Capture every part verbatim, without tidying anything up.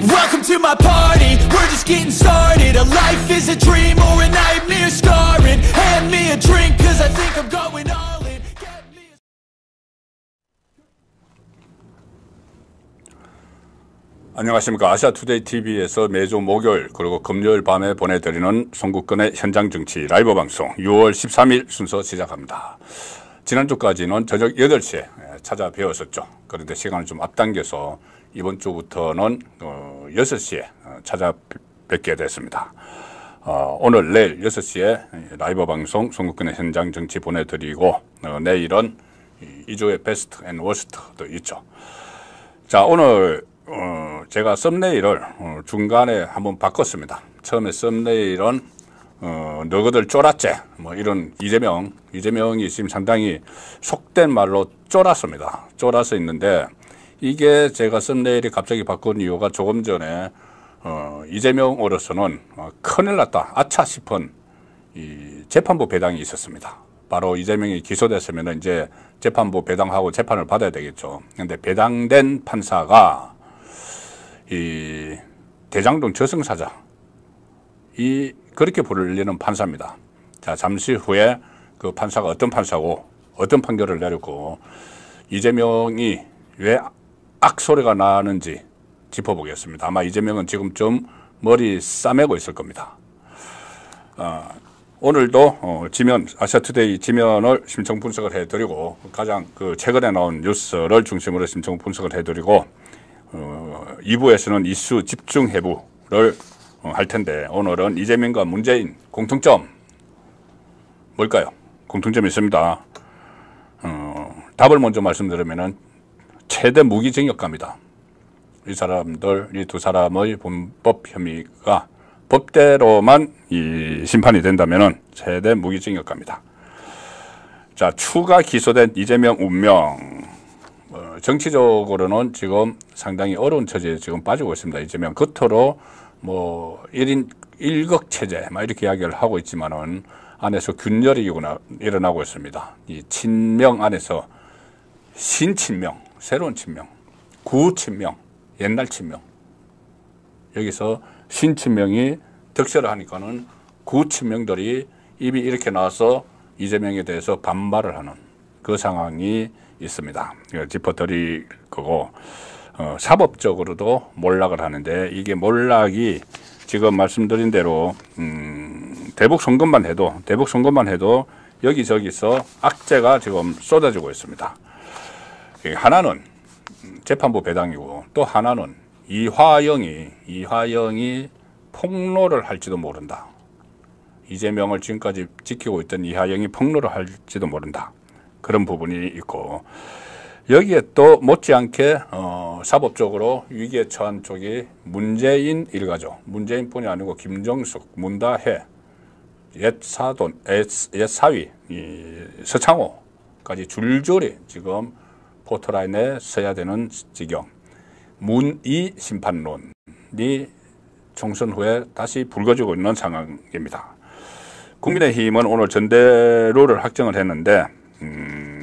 Welcome to my party, we're just getting started. A life is a dream or a nightmare scarring. Hand me a drink cause I think I'm going all in. Get me a... 안녕하십니까. 아시아투데이 티비에서 매주 목요일 그리고 금요일 밤에 보내드리는 송국근의 현장정치 라이브 방송 유월 십삼일 순서 시작합니다. 지난주까지는 저녁 여덟 시에 찾아뵈었었죠. 그런데 시간을 좀 앞당겨서 이번 주부터는 어, 여섯 시에 찾아뵙게 됐습니다. 어, 오늘 내일 여섯 시에 라이브 방송 송국근의 현장정치 보내드리고 어, 내일은 이 주의 베스트 앤 워스트도 있죠. 자, 오늘 어, 제가 썸네일을 어, 중간에 한번 바꿨습니다. 처음에 썸네일은 어, 너희들 쫄았지? 뭐 이런 이재명, 이재명이 지금 상당히 속된 말로 쫄았습니다. 쫄아서 있는데 이게 제가 썸네일이 갑자기 바꾼 이유가 조금 전에 어, 이재명으로서는 어, 큰일 났다, 아차 싶은 이 재판부 배당이 있었습니다. 바로 이재명이 기소됐으면 이제 재판부 배당하고 재판을 받아야 되겠죠. 근데 배당된 판사가 이 대장동 저승사자, 이 그렇게 불리는 판사입니다. 자, 잠시 후에 그 판사가 어떤 판사고 어떤 판결을 내렸고 이재명이 왜 악소리가 나는지 짚어보겠습니다. 아마 이재명은 지금 좀 머리 싸매고 있을 겁니다. 어, 오늘도 어, 지면, 아시아투데이 지면을 심층 분석을 해드리고 가장 그 최근에 나온 뉴스를 중심으로 심층 분석을 해드리고 어, 이 부에서는 이슈 집중 해부를 어, 할 텐데 오늘은 이재명과 문재인 공통점 뭘까요? 공통점이 있습니다. 어, 답을 먼저 말씀드리면은 최대 무기징역감이다. 이 사람들, 이 두 사람의 범법 혐의가 법대로만 이 심판이 된다면은 최대 무기징역감이다. 자, 추가 기소된 이재명 운명. 어, 정치적으로는 지금 상당히 어려운 처지에 지금 빠지고 있습니다. 이재명 겉으로 뭐 일인 일극 체제 막 이렇게 이야기를 하고 있지만은 안에서 균열이 일어나고 있습니다. 이 친명 안에서 신친명, 새로운 친명, 구친명, 옛날 친명. 여기서 신친명이 득세를 하니까는 구친명들이 입이 이렇게 나와서 이재명에 대해서 반발을 하는 그 상황이 있습니다. 이걸 짚어드릴 거고, 어, 사법적으로도 몰락을 하는데 이게 몰락이 지금 말씀드린 대로 음, 대북 송금만 해도 대북 송금만 해도 여기저기서 악재가 지금 쏟아지고 있습니다. 하나는 재판부 배당이고 또 하나는 이화영이 이화영이 폭로를 할지도 모른다. 이재명을 지금까지 지키고 있던 이화영이 폭로를 할지도 모른다. 그런 부분이 있고 여기에 또 못지않게 어, 사법적으로 위기에 처한 쪽이 문재인 일가족, 문재인뿐이 아니고 김정숙, 문다혜, 옛 사돈, 옛, 옛 사위, 이 서창호까지 줄줄이 지금 포토라인에 서야 되는 지경. 문이 심판론이 총선 후에 다시 불거지고 있는 상황입니다. 국민의힘은 오늘 전대로를 확정을 했는데 음,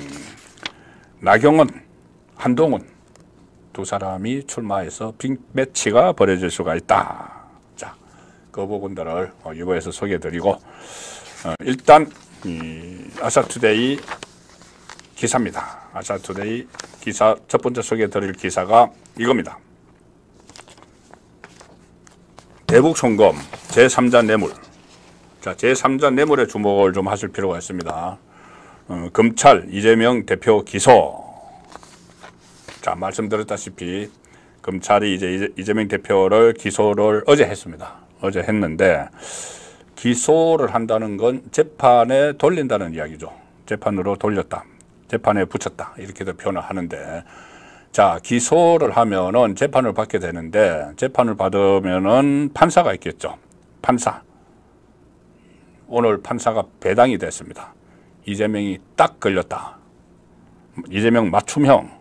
나경원, 한동훈 두 사람이 출마해서 빅매치가 벌어질 수가 있다. 자, 그 부분들을 이부에서 소개해드리고 어, 일단 이 아시아투데이 기사입니다. 아시아투데이 기사 첫 번째 소개해드릴 기사가 이겁니다. 대북 송금 제삼자 뇌물. 자, 제삼자 뇌물에 주목을 좀 하실 필요가 있습니다. 어, 검찰 이재명 대표 기소. 자, 말씀드렸다시피 검찰이 이제 이재명 대표를 기소를 어제 했습니다. 어제 했는데 기소를 한다는 건 재판에 돌린다는 이야기죠. 재판으로 돌렸다. 재판에 붙였다. 이렇게도 표현을 하는데 자, 기소를 하면은 재판을 받게 되는데 재판을 받으면은 판사가 있겠죠. 판사. 오늘 판사가 배당이 됐습니다. 이재명이 딱 걸렸다. 이재명 맞춤형.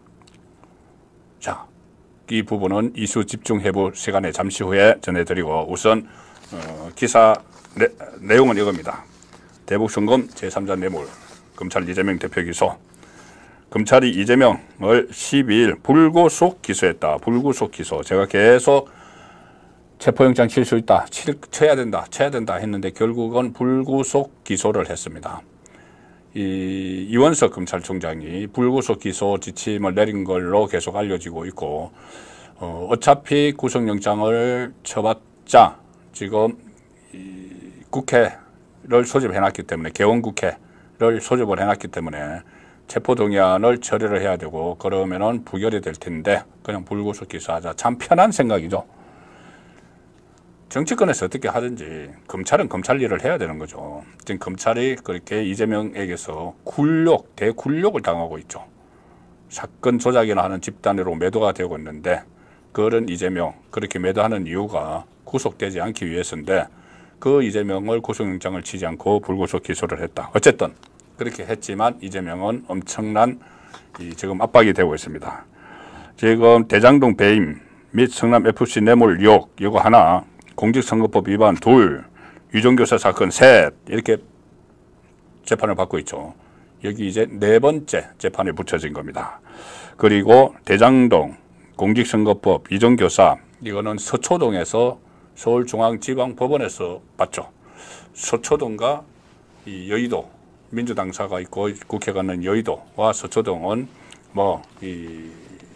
자, 이 부분은 이슈 집중 해부 시간에 잠시 후에 전해드리고 우선 어, 기사 내, 내용은 이겁니다. 대북 송금 제삼자 뇌물, 검찰 이재명 대표 기소. 검찰이 이재명을 십이일 불구속 기소했다. 불구속 기소. 제가 계속 체포영장 칠 수 있다. 칠, 쳐야 된다. 쳐야 된다 했는데 결국은 불구속 기소를 했습니다. 이 이원석 검찰총장이 불구속 기소 지침을 내린 걸로 계속 알려지고 있고 어, 어차피 구속영장을 쳐봤자 지금 이 국회를 소집해놨기 때문에 개원국회를 소집을 해놨기 때문에 체포동의안을 처리를 해야 되고 그러면은 부결이 될 텐데 그냥 불구속 기소하자. 참 편한 생각이죠. 정치권에서 어떻게 하든지 검찰은 검찰 일을 해야 되는 거죠. 지금 검찰이 그렇게 이재명에게서 굴욕, 대굴욕을 당하고 있죠. 사건 조작이나 하는 집단으로 매도가 되고 있는데 그런 이재명, 그렇게 매도하는 이유가 구속되지 않기 위해서인데 그 이재명을 구속영장을 치지 않고 불구속 기소를 했다. 어쨌든 그렇게 했지만 이재명은 엄청난 이 지금 압박이 되고 있습니다. 지금 대장동 배임 및 성남 에프씨 뇌물 의혹 이거 하나, 공직선거법 위반 둘, 유종교사 사건 셋 이렇게 재판을 받고 있죠. 여기 이제 네 번째 재판에 붙여진 겁니다. 그리고 대장동 공직선거법 유종교사 이거는 서초동에서 서울중앙지방법원에서 받죠. 서초동과 이 여의도 민주당사가 있고 국회가 있는 여의도와 서초동은 뭐 이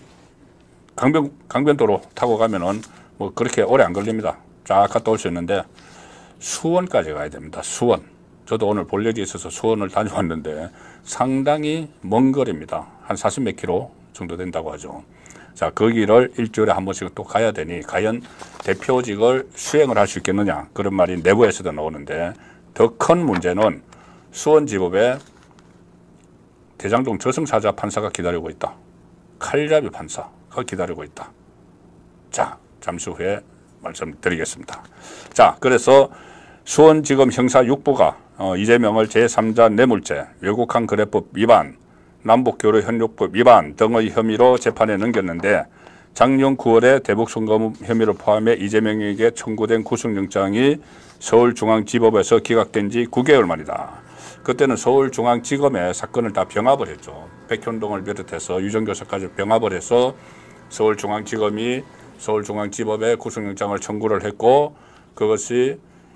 강변 강변도로 타고 가면은 뭐 그렇게 오래 안 걸립니다. 쫙 갔다 올 수 있는데 수원까지 가야 됩니다. 수원. 저도 오늘 볼 일이 있어서 수원을 다녀왔는데 상당히 먼 거리입니다. 한 사십몇 킬로 정도 된다고 하죠. 자, 거기를 일주일에 한 번씩 또 가야 되니 과연 대표직을 수행을 할 수 있겠느냐 그런 말이 내부에서도 나오는데 더 큰 문제는 수원지법에 대장동 저승사자 판사가 기다리고 있다. 칼잡이 판사가 기다리고 있다. 자, 잠시 후에 말씀드리겠습니다. 자, 그래서 수원지검 형사 육 부가 어, 이재명을 제삼자 뇌물죄, 외국한 거래법 위반, 남북교류 협력법 위반 등의 혐의로 재판에 넘겼는데 작년 구월에 대북송금 혐의를 포함해 이재명에게 청구된 구속영장이 서울중앙지법에서 기각된 지 구 개월 만이다. 그때는 서울중앙지검에 사건을 다 병합을 했죠. 백현동을 비롯해서 유정교사까지 병합을 해서 서울중앙지검이 서울중앙지법에 구속영장을 청구를 했고 그것이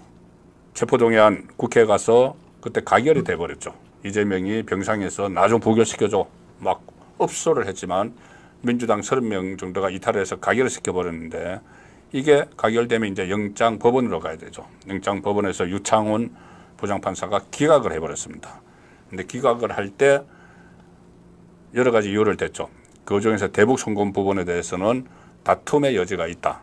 체포동의안 국회에 가서 그때 가결이 돼버렸죠. 이재명이 병상에서 나 좀 부결시켜줘 막 업소를 했지만 민주당 서른 명 정도가 이탈을 해서 가결을 시켜버렸는데 이게 가결되면 이제 영장법원으로 가야 되죠. 영장법원에서 유창훈 부장판사가 기각을 해버렸습니다. 근데 기각을 할 때 여러 가지 이유를 댔죠. 그 중에서 대북송금 부분에 대해서는 다툼의 여지가 있다.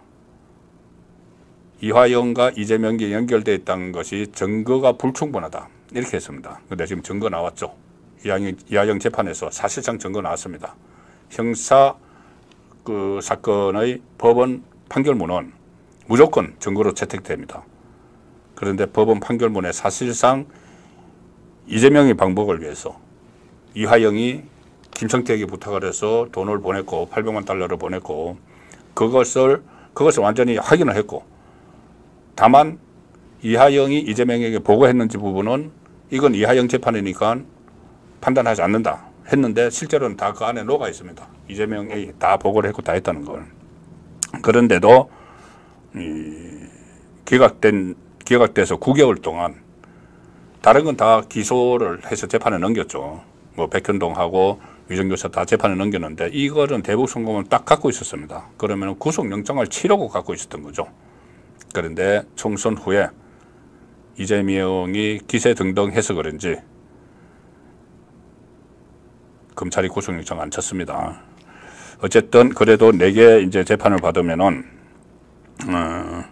이화영과 이재명이 연결되어 있다는 것이 증거가 불충분하다. 이렇게 했습니다. 근데 지금 증거 나왔죠. 이화영, 이화영 재판에서 사실상 증거 나왔습니다. 형사 그 사건의 법원 판결문은 무조건 증거로 채택됩니다. 그런데 법원 판결문에 사실상 이재명의 방법을 위해서 이화영이 김성태에게 부탁을 해서 돈을 보냈고 팔백만 달러를 보냈고 그것을 그것을 완전히 확인을 했고 다만 이화영이 이재명에게 보고했는지 부분은 이건 이화영 재판이니까 판단하지 않는다 했는데 실제로는 다 그 안에 녹아 있습니다. 이재명이 다 보고를 했고 다 했다는 걸. 그런데도 이 기각된 기각돼서 구 개월 동안 다른 건 다 기소를 해서 재판에 넘겼죠. 뭐 백현동하고 유정교사 다 재판에 넘겼는데 이거는 대북송금을 딱 갖고 있었습니다. 그러면 구속영장을 치려고 갖고 있었던 거죠. 그런데 총선 후에 이재명이 기세등등해서 그런지 검찰이 구속영장 안 쳤습니다. 어쨌든 그래도 네 개 이제 재판을 받으면은 어,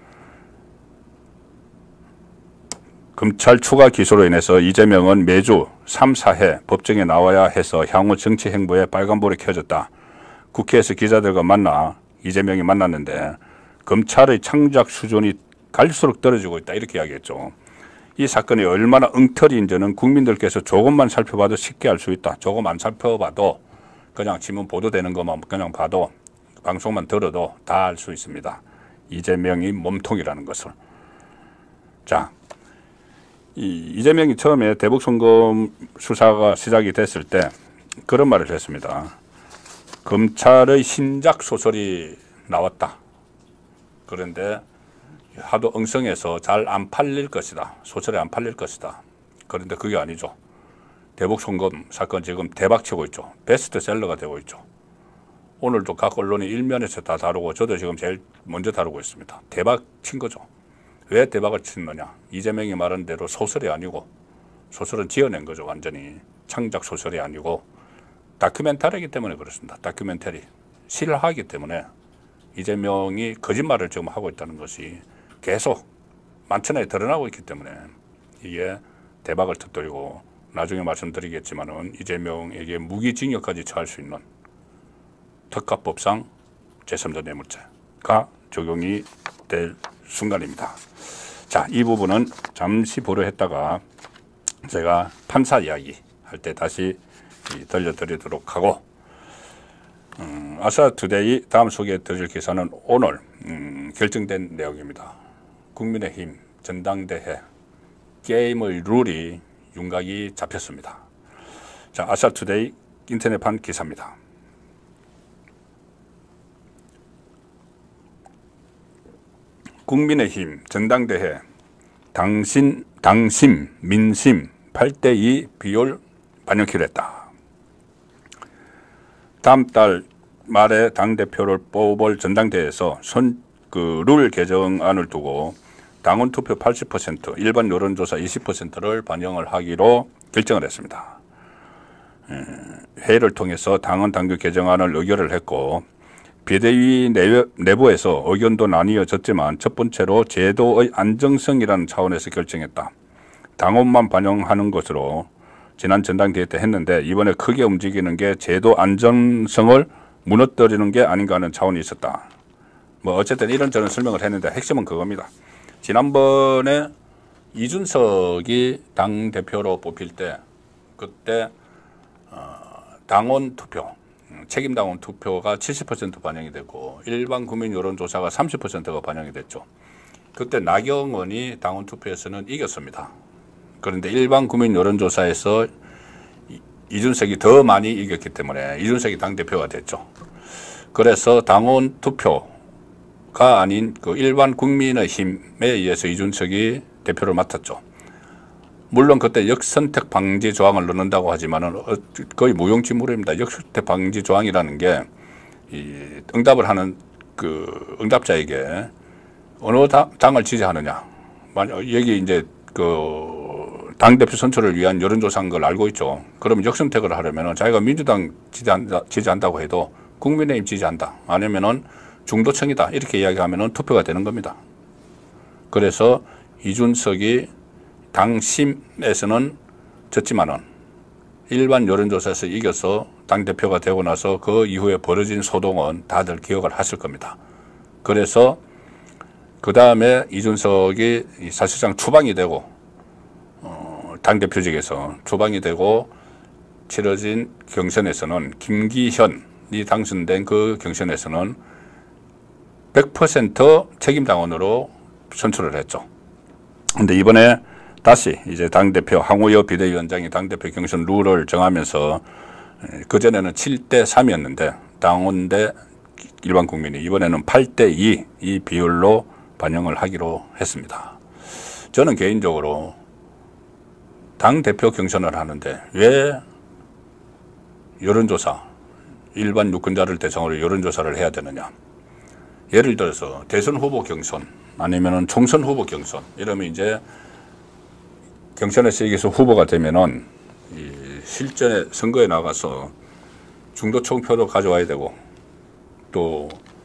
검찰 추가 기소로 인해서 이재명은 매주 삼, 사 회 법정에 나와야 해서 향후 정치 행보에 빨간불이 켜졌다. 국회에서 기자들과 만나 이재명이 만났는데 검찰의 창작 수준이 갈수록 떨어지고 있다. 이렇게 이야기했죠. 이 사건이 얼마나 엉터리인지는 국민들께서 조금만 살펴봐도 쉽게 알 수 있다. 조금 안 살펴봐도 그냥 신문 보도되는 것만 그냥 봐도 방송만 들어도 다 알 수 있습니다. 이재명이 몸통이라는 것을. 자, 이 이재명이 처음에 대북송금 수사가 시작이 됐을 때 그런 말을 했습니다. 검찰의 신작 소설이 나왔다. 그런데 하도 엉성해서 잘 안 팔릴 것이다. 소설이 안 팔릴 것이다. 그런데 그게 아니죠. 대북송금 사건 지금 대박치고 있죠. 베스트셀러가 되고 있죠. 오늘도 각 언론이 일면에서 다 다루고 저도 지금 제일 먼저 다루고 있습니다. 대박 친 거죠. 왜 대박을 쳤느냐. 이재명이 말한 대로 소설이 아니고 소설은 지어낸 거죠. 완전히 창작 소설이 아니고 다큐멘터리이기 때문에 그렇습니다. 다큐멘터리 실화이기 때문에 이재명이 거짓말을 지금 하고 있다는 것이 계속 만천하에 드러나고 있기 때문에 이게 대박을 터뜨리고 나중에 말씀드리겠지만은 이재명에게 무기징역까지 처할 수 있는 특가법상 제삼자 뇌물죄가 적용이 될 순간입니다. 자, 이 부분은 잠시 보류했다가 제가 판사 이야기 할 때 다시 들려드리도록 하고, 음, 아시아투데이 다음 소개해 드릴 기사는 오늘 음, 결정된 내용입니다. 국민의힘 전당대회 게임의 룰이 윤곽이 잡혔습니다. 자, 아시아투데이 인터넷판 기사입니다. 국민의힘 전당대회 당신, 당심, 민심 팔 대 이 비율 반영키로 했다. 다음 달 말에 당대표를 뽑을 전당대회에서 선, 그 룰 개정안을 두고 당원 투표 팔십 퍼센트, 일반 여론조사 이십 퍼센트를 반영을 하기로 결정을 했습니다. 회의를 통해서 당원 당규 개정안을 의결을 했고, 비대위 내부에서 의견도 나뉘어졌지만 첫 번째로 제도의 안정성이라는 차원에서 결정했다. 당원만 반영하는 것으로 지난 전당대회 때 했는데 이번에 크게 움직이는 게 제도 안정성을 무너뜨리는 게 아닌가 하는 차원이 있었다. 뭐 어쨌든 이런저런 설명을 했는데 핵심은 그겁니다. 지난번에 이준석이 당대표로 뽑힐 때 그때 어, 당원 투표, 책임당원 투표가 칠십 퍼센트 반영이 됐고 일반 국민 여론조사가 삼십 퍼센트가 반영이 됐죠. 그때 나경원이 당원 투표에서는 이겼습니다. 그런데 일반 국민 여론조사에서 이준석이 더 많이 이겼기 때문에 이준석이 당대표가 됐죠. 그래서 당원 투표가 아닌 그 일반 국민의 힘에 의해서 이준석이 대표를 맡았죠. 물론 그때 역선택 방지 조항을 넣는다고 하지만은 거의 무용지물입니다. 역선택 방지 조항이라는 게 이 응답을 하는 그 응답자에게 어느 당을 지지하느냐. 여기 이제 그 당대표 선출을 위한 여론조사인 걸 알고 있죠. 그러면 역선택을 하려면 자기가 민주당 지지한다, 지지한다고 해도 국민의힘 지지한다. 아니면은 중도층이다. 이렇게 이야기하면은 투표가 되는 겁니다. 그래서 이준석이 당심에서는 졌지만은 일반 여론조사에서 이겨서 당대표가 되고 나서 그 이후에 벌어진 소동은 다들 기억을 하실 겁니다. 그래서 그 다음에 이준석이 사실상 추방이 되고 어, 당대표직에서 추방이 되고 치러진 경선에서는 김기현이 당선된 그 경선에서는 백 퍼센트 책임당원으로 선출을 했죠. 근데 이번에 다시 이제 당대표 황우여 비대위원장이 당대표 경선 룰을 정하면서 그전에는 칠 대 삼이었는데 당원 대 일반 국민이 이번에는 팔 대 이 이 비율로 반영을 하기로 했습니다. 저는 개인적으로 당대표 경선을 하는데 왜 여론조사, 일반 유권자를 대상으로 여론조사를 해야 되느냐. 예를 들어서 대선 후보 경선 아니면은 총선 후보 경선 이러면 이제 경선에서 이겨서 후보가 되면은 이 실전에 선거에 나가서 중도층 표도 가져와야 되고 또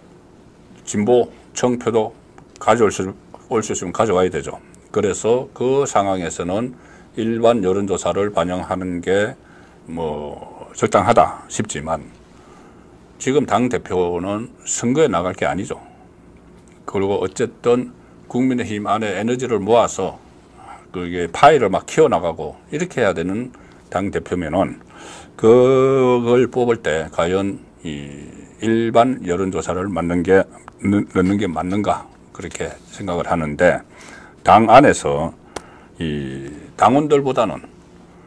진보층 표도 가져올 수, 올 수 있으면 가져와야 되죠. 그래서 그 상황에서는 일반 여론조사를 반영하는 게 뭐 적당하다 싶지만 지금 당대표는 선거에 나갈 게 아니죠. 그리고 어쨌든 국민의힘 안에 에너지를 모아서 그게 파일을 막 키워나가고 이렇게 해야 되는 당대표면은 그걸 뽑을 때 과연 이 일반 여론조사를 맞는 게, 넣는 게 맞는가 그렇게 생각을 하는데 당 안에서 이 당원들보다는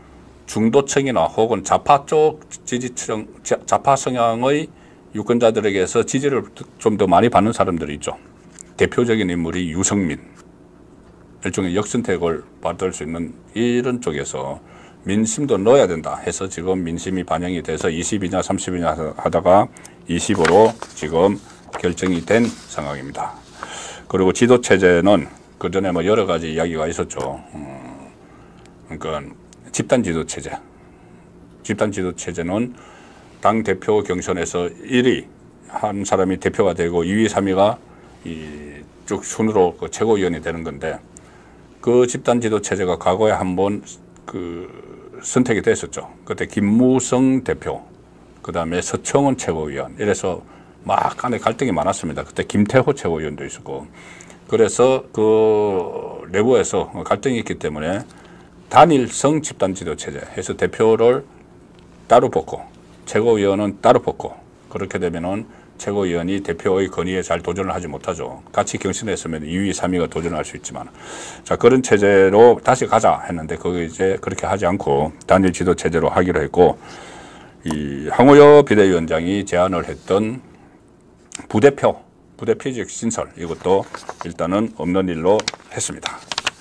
중도층이나 혹은 좌파 쪽 지지층, 좌파 성향의 유권자들에게서 지지를 좀 더 많이 받는 사람들이 있죠. 대표적인 인물이 유승민. 일종의 역선택을 받을 수 있는 이런 쪽에서 민심도 넣어야 된다 해서 지금 민심이 반영이 돼서 이십이냐 삼십이냐 하다가 이십으로 지금 결정이 된 상황입니다. 그리고 지도체제는 그 전에 뭐 여러 가지 이야기가 있었죠. 음, 그러니까 집단 지도체제. 집단 지도체제는 당 대표 경선에서 일 위 한 사람이 대표가 되고 이 위, 삼 위가 이 쭉 순으로 그 최고위원이 되는 건데 그 집단 지도체제가 과거에 한번 그 선택이 됐었죠. 그때 김무성 대표, 그 다음에 서청원 최고위원, 이래서 막 안에 갈등이 많았습니다. 그때 김태호 최고위원도 있었고. 그래서 그 내부에서 갈등이 있기 때문에 단일성 집단 지도체제 해서 대표를 따로 뽑고 최고위원은 따로 뽑고, 그렇게 되면은 최고위원이 대표의 건의에 잘 도전을 하지 못하죠. 같이 경선했으면 이 위, 삼 위가 도전할 수 있지만. 자, 그런 체제로 다시 가자 했는데, 거기 이제 그렇게 하지 않고 단일 지도 체제로 하기로 했고, 이 황우여 비대위원장이 제안을 했던 부대표, 부대표직 신설, 이것도 일단은 없는 일로 했습니다.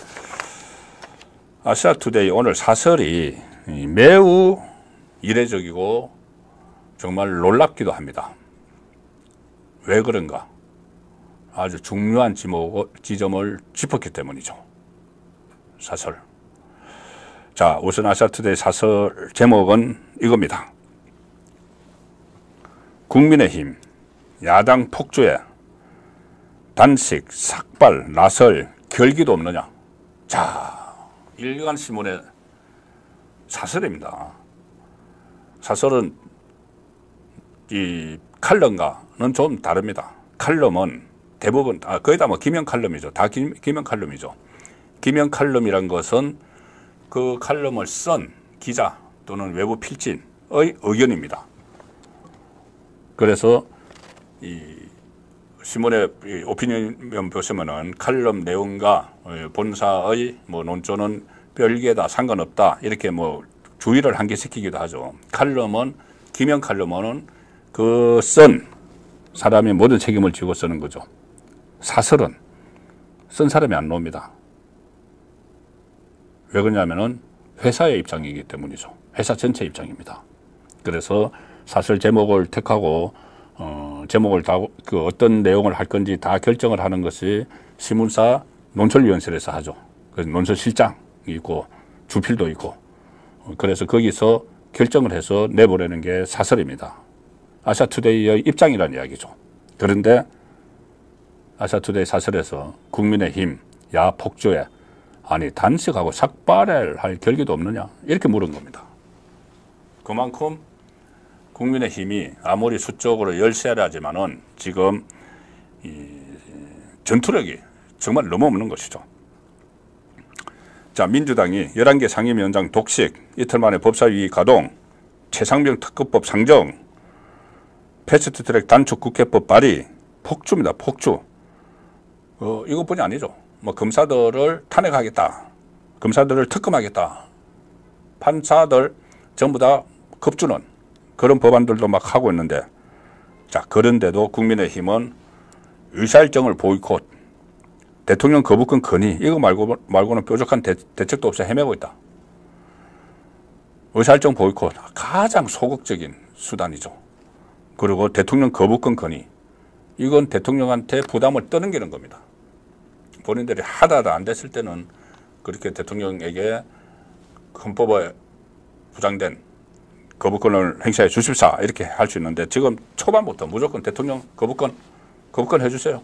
아시아투데이 오늘 사설이 매우 이례적이고 정말 놀랍기도 합니다. 왜 그런가? 아주 중요한 지점을 짚었기 때문이죠. 사설. 자, 우선 아시아투데이 사설 제목은 이겁니다. 국민의힘 야당 폭주에 단식, 삭발, 나설, 결기도 없느냐. 자, 일간신문의 사설입니다. 사설은 이 칼럼과는 좀 다릅니다. 칼럼은 대부분, 아, 거의 다 뭐 기명 칼럼이죠. 다 기, 기명 칼럼이죠. 기명 칼럼이란 것은 그 칼럼을 쓴 기자 또는 외부 필진의 의견입니다. 그래서 이 신문의 오피니언 보시면은 칼럼 내용과 본사의 뭐 논조는 별개다, 상관없다, 이렇게 뭐 주의를 한계시키기도 하죠. 칼럼은, 기명 칼럼은 그 쓴 사람이 모든 책임을 지고 쓰는 거죠. 사설은 쓴 사람이 안 나옵니다. 왜 그러냐면은 회사의 입장이기 때문이죠. 회사 전체 입장입니다. 그래서 사설 제목을 택하고 어, 제목을 다, 그 어떤 내용을 할 건지 다 결정을 하는 것이 신문사 논설위원실에서 하죠. 그래서 논설실장이 있고 주필도 있고, 그래서 거기서 결정을 해서 내보내는 게 사설입니다. 아시아투데이의 입장이라는 이야기죠. 그런데 아시아투데이 사설에서 국민의힘 야 폭주에 아니 단식하고 삭발을 할 결기도 없느냐, 이렇게 물은 겁니다. 그만큼 국민의힘이 아무리 수적으로 열세하지만은 지금 이 전투력이 정말 너무 없는 것이죠. 자, 민주당이 열한 개 상임위원장 독식, 이틀 만에 법사위 가동, 최상병 특검법 상정, 패스트트랙 단축 국회법 발의, 폭주입니다. 폭주. 어, 이것뿐이 아니죠. 뭐 검사들을 탄핵하겠다, 검사들을 특검하겠다, 판사들 전부 다 겁주는 그런 법안들도 막 하고 있는데, 자, 그런데도 국민의힘은 의사일정을 보이콧, 대통령 거부권 건의, 이거 말고, 말고는 뾰족한 대, 대책도 없어 헤매고 있다. 의사일정 보이콧, 가장 소극적인 수단이죠. 그리고 대통령 거부권 건의, 이건 대통령한테 부담을 떠넘기는 겁니다. 본인들이 하다하다 안 됐을 때는 그렇게 대통령에게 헌법에 보장된 거부권을 행사해 주십사, 이렇게 할 수 있는데, 지금 초반부터 무조건 대통령 거부권, 거부권 해주세요.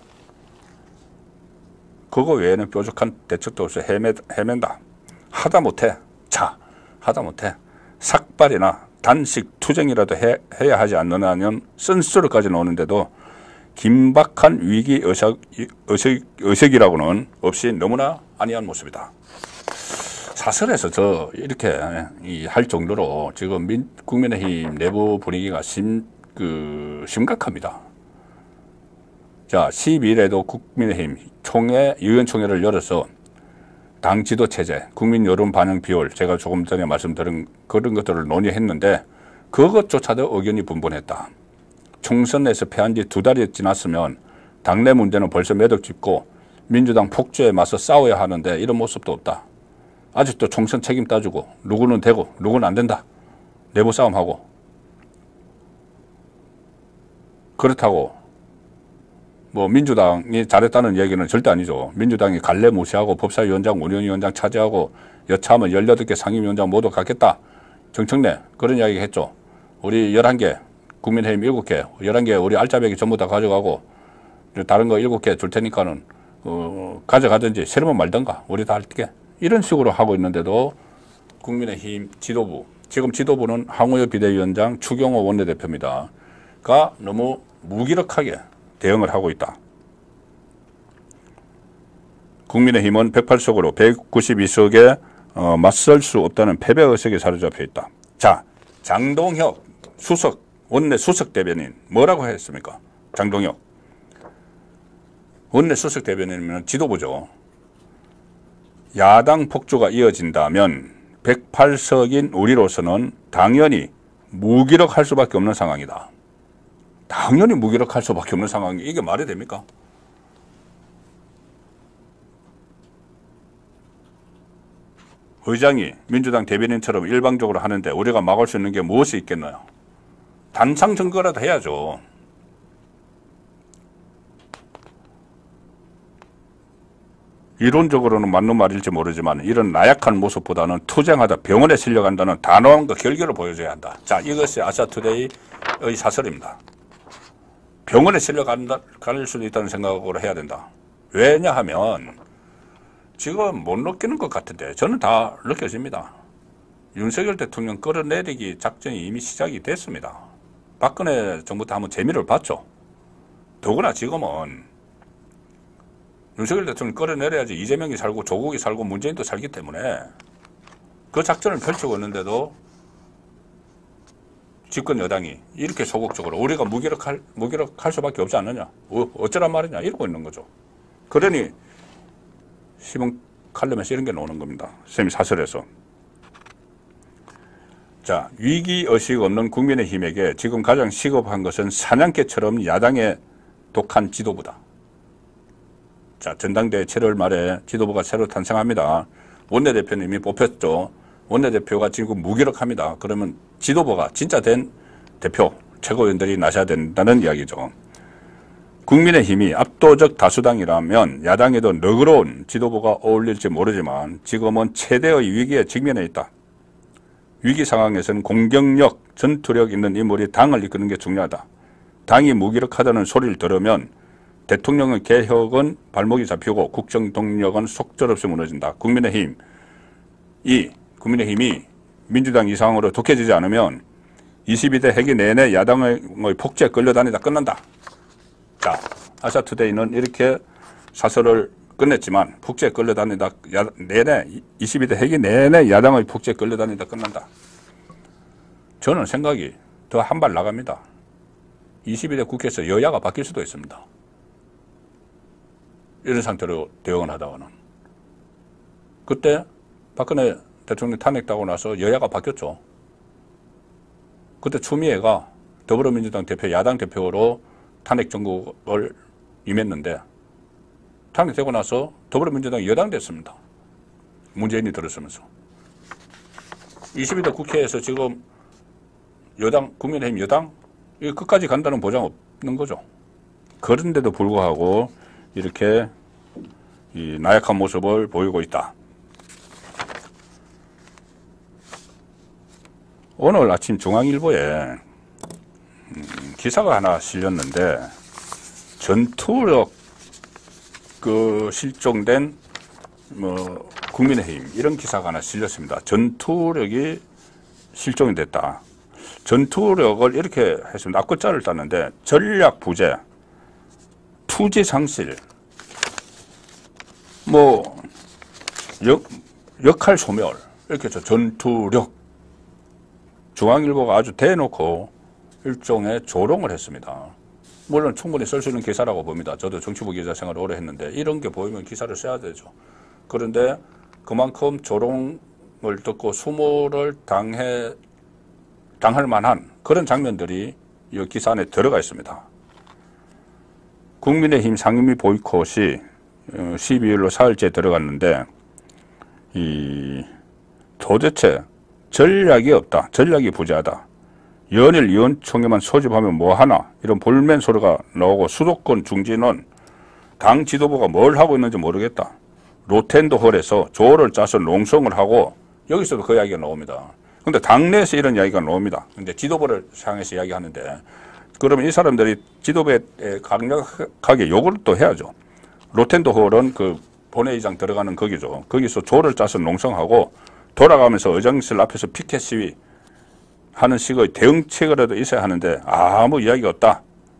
그거 외에는 뾰족한 대책도 없이 헤매, 헤맨다. 하다 못해. 자, 하다 못해. 삭발이나 단식, 투쟁이라도 해, 해야 하지 않느냐는 쓴소리까지 나오는데도 긴박한 위기 의식, 의식, 의식이라고는 없이 너무나 안이한 모습이다. 사설에서 저 이렇게 이 할 정도로 지금 민, 국민의힘 내부 분위기가 심, 그, 심각합니다. 자, 십이 일에도 국민의힘 총회, 의원총회를 열어서 당 지도 체제, 국민 여론 반영 비율, 제가 조금 전에 말씀드린 그런 것들을 논의했는데 그것조차도 의견이 분분했다. 총선에서 패한 지 두 달이 지났으면 당내 문제는 벌써 매듭 짓고 민주당 폭주에 맞서 싸워야 하는데 이런 모습도 없다. 아직도 총선 책임 따지고 누구는 되고 누구는 안 된다. 내부 싸움하고. 그렇다고 뭐 민주당이 잘했다는 얘기는 절대 아니죠. 민주당이 갈래 무시하고 법사위원장, 운영위원장 차지하고 여차하면 열여덟 개 상임위원장 모두 갖겠다. 정청래 그런 이야기 했죠. 우리 열한 개, 국민의힘 일곱 개, 열한 개 우리 알짜배기 전부 다 가져가고 다른 거 일곱 개 줄 테니까는 어, 가져가든지 싫으면 말든가 우리 다 할게. 이런 식으로 하고 있는데도 국민의힘 지도부, 지금 지도부는 황우여 비대위원장, 추경호 원내대표입니다. 가 너무 무기력하게 대응을 하고 있다. 국민의힘은 백팔 석으로 백구십이 석에 어, 맞설 수 없다는 패배의식에 사로잡혀 있다. 자, 장동혁 수석, 원내 수석 대변인 뭐라고 했습니까? 장동혁. 원내 수석 대변인이면 지도부죠. 야당 폭주가 이어진다면 백팔 석인 우리로서는 당연히 무기력할 수밖에 없는 상황이다. 당연히 무기력할 수밖에 없는 상황이 이게 말이 됩니까? 의장이 민주당 대변인처럼 일방적으로 하는데 우리가 막을 수 있는 게 무엇이 있겠나요? 단상 증거라도 해야죠. 이론적으로는 맞는 말일지 모르지만 이런 나약한 모습보다는 투쟁하다 병원에 실려간다는 단호한 그 결결을 보여줘야 한다. 자, 이것이 아시아투데이의 사설입니다. 병원에 실려갈 수도 있다는 생각으로 해야 된다. 왜냐하면 지금 못 느끼는 것 같은데 저는 다 느껴집니다. 윤석열 대통령 끌어내리기 작전이 이미 시작이 됐습니다. 박근혜 정부 때 한번 재미를 봤죠. 더구나 지금은 윤석열 대통령 끌어내려야지 이재명이 살고 조국이 살고 문재인도 살기 때문에 그 작전을 펼치고 있는데도 집권 여당이 이렇게 소극적으로 우리가 무기력할, 무기력할 수밖에 없지 않느냐. 어, 어쩌란 말이냐. 이러고 있는 거죠. 그러니 시범 칼럼에서 이런 게 나오는 겁니다. 쌤이 사설에서. 자, 위기의식 없는 국민의힘에게 지금 가장 시급한 것은 사냥개처럼 야당의 독한 지도부다. 자, 전당대회 칠월 말에 지도부가 새로 탄생합니다. 원내대표님이 뽑혔죠. 원내대표가 지금 무기력합니다. 그러면 지도부가 진짜 된 대표, 최고위원들이 나셔야 된다는 이야기죠. 국민의힘이 압도적 다수당이라면 야당에도 너그러운 지도부가 어울릴지 모르지만 지금은 최대의 위기에 직면해 있다. 위기 상황에서는 공격력, 전투력 있는 인물이 당을 이끄는 게 중요하다. 당이 무기력하다는 소리를 들으면 대통령의 개혁은 발목이 잡히고 국정 동력은 속절없이 무너진다. 국민의힘, 이 국민의힘이 민주당 이 상황으로 독해지지 않으면 이십이 대 회기 내내 야당의 폭주에 끌려다니다 끝난다. 자, 아시아투데이는 이렇게 사설을 끝냈지만 폭주에 끌려다니다 야, 내내 이십이 대 회기 내내 야당의 폭주에 끌려다니다 끝난다. 저는 생각이 더 한 발 나갑니다. 이십이 대 국회에서 여야가 바뀔 수도 있습니다. 이런 상태로 대응을 하다가는. 그때 박근혜 대통령 탄핵되고 나서 여야가 바뀌었죠. 그때 추미애가 더불어민주당 대표, 야당 대표로 탄핵 정국을 임했는데 탄핵되고 나서 더불어민주당이 여당 됐습니다. 문재인이 들었으면서. 이십이 대 국회에서 지금 여당, 국민의힘 여당 이거 끝까지 간다는 보장 없는 거죠. 그런데도 불구하고 이렇게 이 나약한 모습을 보이고 있다. 오늘 아침 중앙일보에 기사가 하나 실렸는데 전투력 그 실종된 뭐 국민의힘 이런 기사가 하나 실렸습니다. 전투력이 실종이 됐다. 전투력을 이렇게 했습니다. 앞글자를 땄는데 전략 부재, 투지 상실, 뭐 역, 역할 소멸 이렇게 해서 전투력. 중앙일보가 아주 대놓고 일종의 조롱을 했습니다. 물론 충분히 쓸 수 있는 기사라고 봅니다. 저도 정치부 기자 생활을 오래 했는데 이런 게 보이면 기사를 써야 되죠. 그런데 그만큼 조롱을 듣고 수모를 당해, 당할 만한 그런 장면들이 이 기사 안에 들어가 있습니다. 국민의힘 상임위 보이콧이 십이 일로 사흘째 들어갔는데, 이, 도대체 전략이 없다. 전략이 부재하다. 연일 의원총회만 소집하면 뭐하나. 이런 볼멘 소리가 나오고 수도권 중진은 당 지도부가 뭘 하고 있는지 모르겠다. 로텐도 홀에서 조를 짜서 농성을 하고 여기서도 그 이야기가 나옵니다. 근데 당내에서 이런 이야기가 나옵니다. 근데 지도부를 향해서 이야기하는데 그러면 이 사람들이 지도부에 강력하게 요구를 또 해야죠. 로텐도 홀은 그 본회의장 들어가는 거기죠. 거기서 조를 짜서 농성하고 돌아가면서 의장실 앞에서 피켓 시위 하는 식의 대응책이라도 있어야 하는데 아무 이야기가 없다.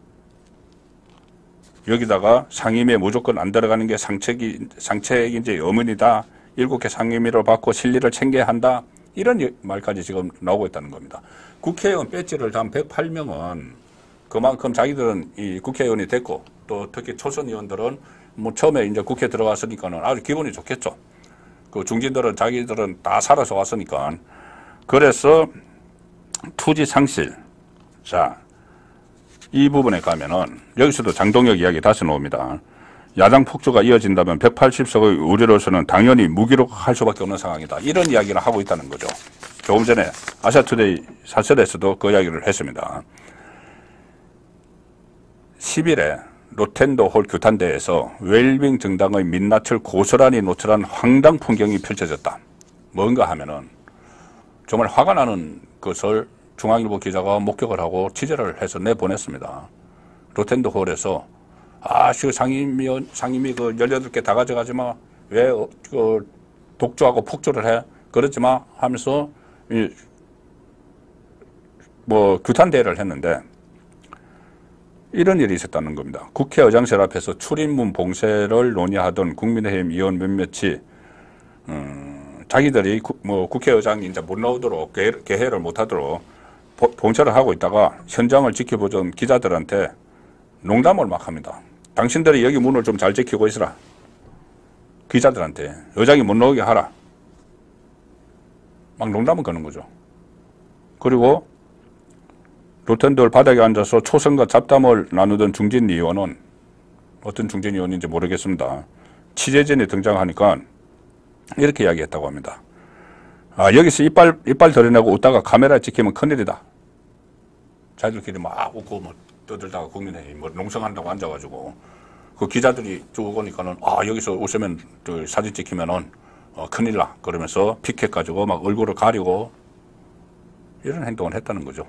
여기다가 상임위에 무조건 안 들어가는 게 상책이, 상책인지 의문이다. 일곱 개 상임위를 받고 실리를 챙겨야 한다. 이런 말까지 지금 나오고 있다는 겁니다. 국회의원 배지를 단 백팔 명은 그만큼 자기들은 이 국회의원이 됐고 또 특히 초선 의원들은 뭐 처음에 이제 국회 들어갔으니까는 아주 기분이 좋겠죠. 그 중진들은 자기들은 다 살아서 왔으니까. 그래서 투지 상실. 자, 이 부분에 가면은 여기서도 장동혁 이야기 다시 나옵니다. 야당 폭주가 이어진다면 백팔십 석의 우리로서는 당연히 무기력할 수밖에 없는 상황이다. 이런 이야기를 하고 있다는 거죠. 조금 전에 아시아투데이 사설에서도 그 이야기를 했습니다. 십 일에 로텐도 홀 규탄대에서 웰빙 정당의 민낯을 고스란히 노출한 황당 풍경이 펼쳐졌다. 뭔가 하면은 정말 화가 나는 것을 중앙일보 기자가 목격을 하고 취재를 해서 내보냈습니다. 로텐도 홀에서 아, 그 상임위, 상임위 그 열여덟 개 다 가져가지 마. 왜, 그, 독주하고 폭주를 해? 그러지 마. 하면서, 이, 뭐, 규탄대회를 했는데, 이런 일이 있었다는 겁니다. 국회 의장실 앞에서 출입문 봉쇄를 논의하던 국민의힘 의원 몇몇이, 음, 자기들이 구, 뭐, 국회의장이 이제 못 나오도록, 개, 개회를 못 하도록 보, 봉쇄를 하고 있다가 현장을 지켜보던 기자들한테 농담을 막 합니다. 당신들이 여기 문을 좀 잘 지키고 있으라. 기자들한테 의장이 못 나오게 하라. 막 농담을 거는 거죠. 그리고 로텐도홀 바닥에 앉아서 초선과 잡담을 나누던 중진 의원은 어떤 중진 의원인지 모르겠습니다. 취재진이 등장하니까 이렇게 이야기했다고 합니다. 아, 여기서 이빨, 이빨 드러내고 웃다가 카메라에 찍히면 큰일이다. 자기들끼리 막 웃고 뭐 떠들다가 국민의힘 뭐 농성한다고 앉아가지고 그 기자들이 쭉 오니까는 아, 여기서 웃으면 그 사진 찍히면은 어, 큰일 나. 그러면서 피켓 가지고 막 얼굴을 가리고 이런 행동을 했다는 거죠.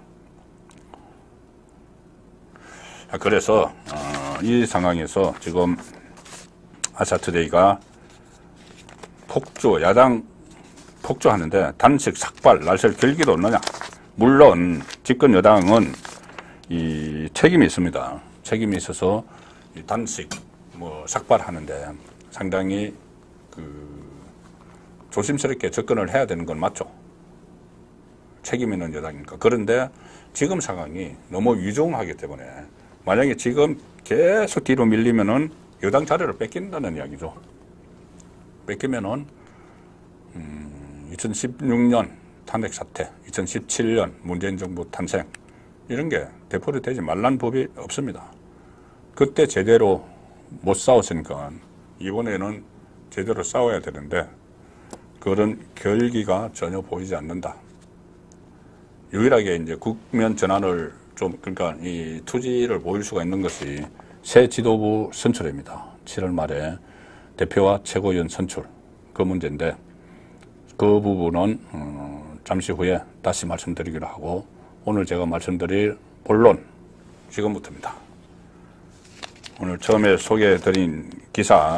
그래서 어, 이 상황에서 지금 아시아투데이가 폭주, 야당 폭주하는데 단식, 삭발, 날설 결기도 없느냐. 물론 집권 여당은 이 책임이 있습니다. 책임이 있어서 이 단식, 뭐 삭발하는데 상당히 그 조심스럽게 접근을 해야 되는 건 맞죠. 책임 있는 여당이니까. 그런데 지금 상황이 너무 위중하기 때문에 만약에 지금 계속 뒤로 밀리면은 여당 자리를 뺏긴다는 이야기죠. 뺏기면은 음, 이천십육 년 탄핵 사태, 이천십칠 년 문재인 정부 탄생 이런 게 되풀이 되지 말란 법이 없습니다. 그때 제대로 못 싸웠으니까 이번에는 제대로 싸워야 되는데 그런 결기가 전혀 보이지 않는다. 유일하게 이제 국면 전환을 좀, 그러니까 이 투지를 보일 수가 있는 것이 새 지도부 선출입니다. 칠월 말에 대표와 최고위원 선출. 그 문제인데 그 부분은 어, 잠시 후에 다시 말씀드리기로 하고 오늘 제가 말씀드릴 본론 지금부터입니다. 오늘 처음에 소개해드린 기사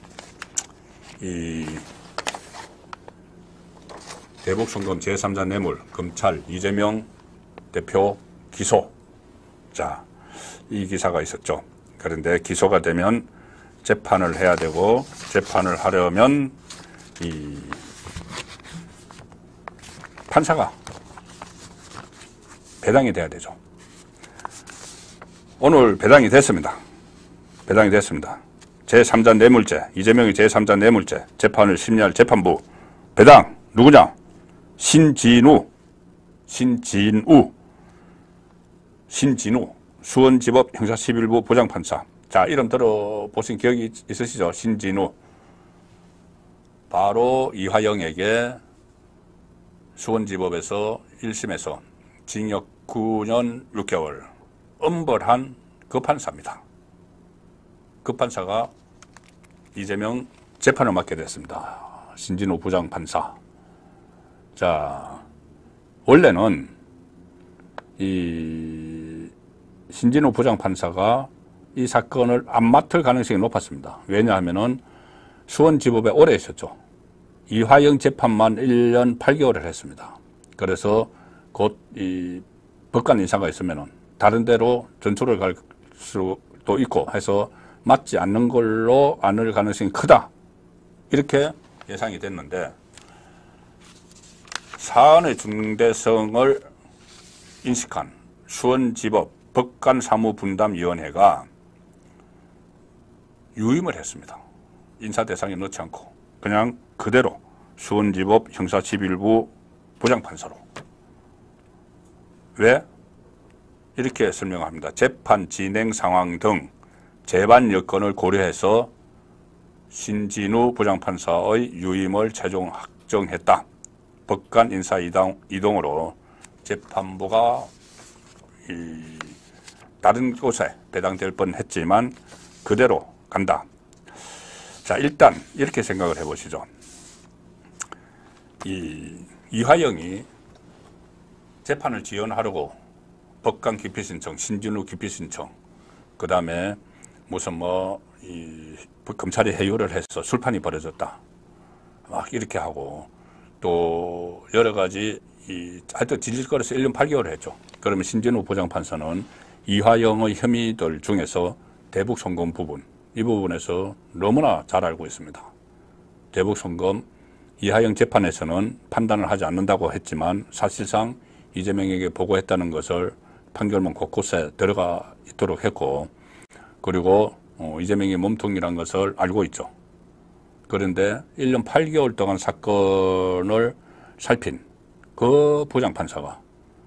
이 대북송금 제삼자 뇌물 검찰 이재명 대표 기소. 자, 이 기사가 있었죠. 그런데 기소가 되면 재판을 해야 되고 재판을 하려면 이 판사가 배당이 돼야 되죠. 오늘 배당이 됐습니다. 배당이 됐습니다. 제삼자 뇌물죄, 이재명의 제삼자 뇌물죄 재판을 심리할 재판부 배당 누구냐? 신진우, 신진우, 신진우 수원지법 형사 십일 부 부장판사. 자, 이름 들어보신 기억이 있으시죠? 신진우. 바로 이화영에게 수원지법에서 일 심에서 징역 구 년 육 개월 엄벌한 그 판사입니다. 그 판사가 이재명 재판을 맡게 됐습니다. 신진우 부장판사. 자, 원래는 이 신진우 부장판사가 이 사건을 안 맡을 가능성이 높았습니다. 왜냐하면은 수원지법에 오래 있었죠. 이화영 재판만 일 년 팔 개월을 했습니다. 그래서 곧 이 법관 인사가 있으면은 다른 데로 전출을 갈 수도 있고 해서 맡지 않는 걸로 안을 가능성이 크다. 이렇게 예상이 됐는데 사안의 중대성을 인식한 수원지법 법관사무분담위원회가 유임을 했습니다. 인사 대상에 넣지 않고 그냥 그대로 수원지법 형사 십일 부 부장판사로. 왜? 이렇게 설명합니다. 재판 진행 상황 등 재반 여건을 고려해서 신진우 부장판사의 유임을 최종 확정했다. 법관 인사 이동, 이동으로 재판부가 이 다른 곳에 배당될 뻔했지만 그대로 간다. 자, 일단 이렇게 생각을 해보시죠. 이 이화영이 재판을 지연하려고 법관 기피 신청, 신진우 기피 신청, 그 다음에 무슨 뭐 이 검찰이 해유를 해서 술판이 벌어졌다. 막 이렇게 하고 또 여러 가지 이 하여튼 질질거려서 일 년 팔 개월을 했죠. 그러면 신진우 부장판사는 이화영의 혐의들 중에서 대북송금 부분, 이 부분에서 너무나 잘 알고 있습니다. 대북송금 이화영 재판에서는 판단을 하지 않는다고 했지만 사실상 이재명에게 보고했다는 것을 판결문 곳곳에 들어가 있도록 했고, 그리고 어, 이재명이 몸통이라는 것을 알고 있죠. 그런데 일 년 팔 개월 동안 사건을 살핀 그 부장판사가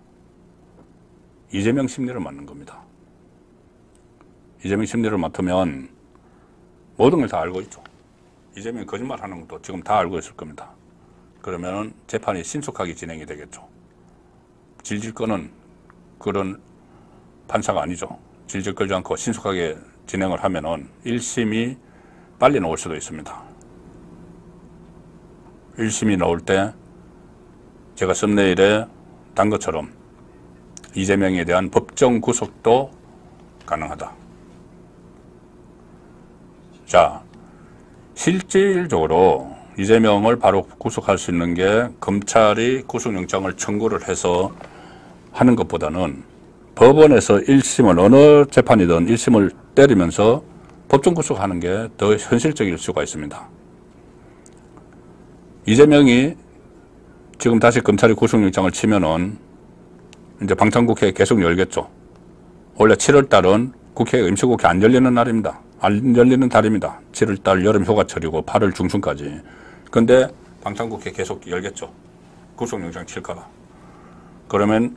이재명 심리를 맡는 겁니다. 이재명 심리를 맡으면 모든 걸 다 알고 있죠. 이재명이 거짓말하는 것도 지금 다 알고 있을 겁니다. 그러면 재판이 신속하게 진행이 되겠죠. 질질 끄는 그런 판사가 아니죠. 질질 끌지 않고 신속하게 진행을 하면은 일 심이 빨리 나올 수도 있습니다. 일 심이 나올 때 제가 썸네일에 단 것처럼 이재명에 대한 법정 구속도 가능하다. 자, 실질적으로 이재명을 바로 구속할 수 있는 게 검찰이 구속영장을 청구를 해서 하는 것보다는 법원에서 일 심을 어느 재판이든 일 심을 때리면서 법정 구속하는 게 더 현실적일 수가 있습니다. 이재명이 지금 다시 검찰이 구속영장을 치면은 이제 방탄국회 계속 열겠죠. 원래 칠월 달은 국회가 임시국회 안 열리는 날입니다. 안 열리는 달입니다. 칠월 달 여름 휴가철이고 팔월 중순까지. 근데 방탄국회 계속 열겠죠. 구속영장 칠까봐. 그러면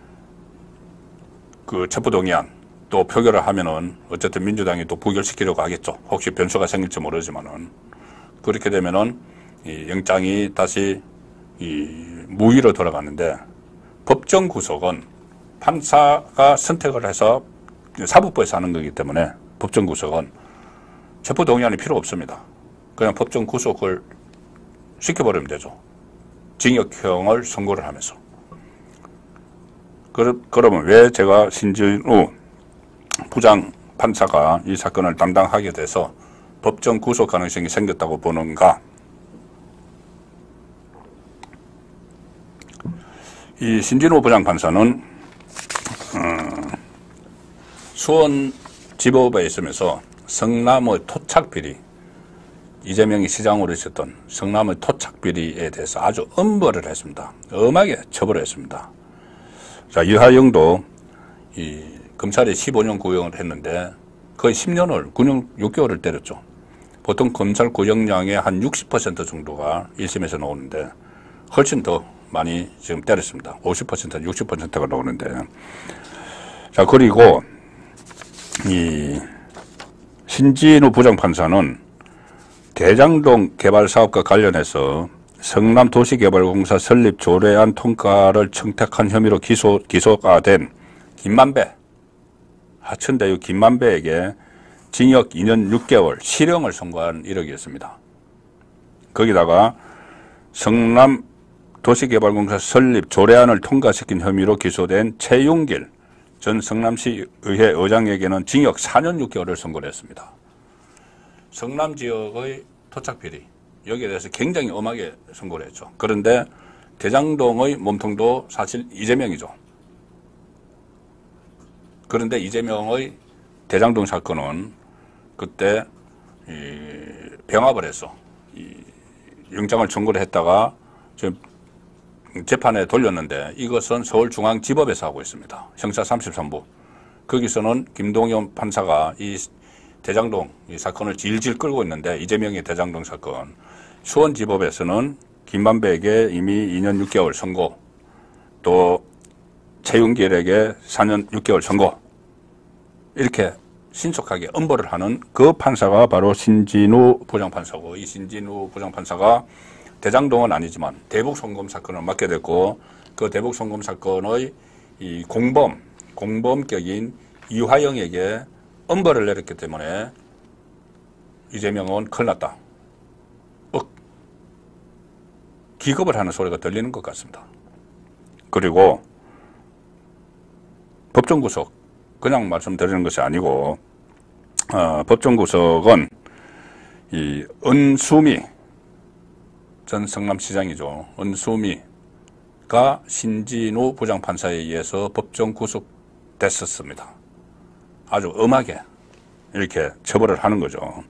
그 첩부동의안 또 표결을 하면은 어쨌든 민주당이 또 부결시키려고 하겠죠. 혹시 변수가 생길지 모르지만은. 그렇게 되면은 이 영장이 다시 이 무위로 돌아가는데, 법정 구속은 판사가 선택을 해서 사법부에서 하는 거기 때문에 법정 구속은 첩부동의안이 필요 없습니다. 그냥 법정 구속을 시켜버리면 되죠. 징역형을 선고를 하면서. 그러, 그러면 왜 제가 신진우 부장 판사가 이 사건을 담당하게 돼서 법정 구속 가능성이 생겼다고 보는가? 이 신진우 부장 판사는 음, 수원지법에 있으면서 성남의 토착비리, 이재명이 시장으로 있었던 성남의 토착비리에 대해서 아주 엄벌을 했습니다. 엄하게 처벌을 했습니다. 자, 이화영도 이 검찰이 십오 년 구형을 했는데 거의 십 년을, 구 년 육 개월을 때렸죠. 보통 검찰 구형량의 한 육십 퍼센트 정도가 일 심에서 나오는데 훨씬 더 많이 지금 때렸습니다. 오십 퍼센트, 육십 퍼센트가 나오는데. 자, 그리고 이 신진우 부장판사는 대장동 개발 사업과 관련해서 성남도시개발공사 설립 조례안 통과를 청탁한 혐의로 기소, 기소가 된 김만배, 하천대유 김만배에게 징역 이 년 육 개월 실형을 선고한 이력이었습니다. 거기다가 성남도시개발공사 설립 조례안을 통과시킨 혐의로 기소된 최윤길 전 성남시 의회 의장에게는 징역 사 년 육 개월을 선고를 했습니다. 성남 지역의 토착비리, 여기에 대해서 굉장히 엄하게 선고를 했죠. 그런데 대장동의 몸통도 사실 이재명이죠. 그런데 이재명의 대장동 사건은 그때 이 병합을 해서 이 영장을 청구를 했다가 지금 재판에 돌렸는데 이것은 서울중앙지법에서 하고 있습니다. 형사 삼십삼 부. 거기서는 김동연 판사가 이 대장동 이 사건을 질질 끌고 있는데 이재명의 대장동 사건. 수원지법에서는 김만배에게 이미 이 년 육 개월 선고, 또 최윤길에게 사 년 육 개월 선고, 이렇게 신속하게 엄벌을 하는 그 판사가 바로 신진우 부장판사고, 이 신진우 부장판사가 대장동은 아니지만 대북송금 사건을 맡게 됐고, 그 대북송금 사건의 이 공범, 공범격인 이화영에게 엄벌을 내렸기 때문에 이재명은 큰일 났다. 억, 기겁을 하는 소리가 들리는 것 같습니다. 그리고 법정구속, 그냥 말씀드리는 것이 아니고, 어, 법정구속은 이 은수미 전 성남시장이죠. 은수미가 신진우 부장판사에 의해서 법정구속됐었습니다. 아주 엄하게 이렇게 처벌을 하는 거죠.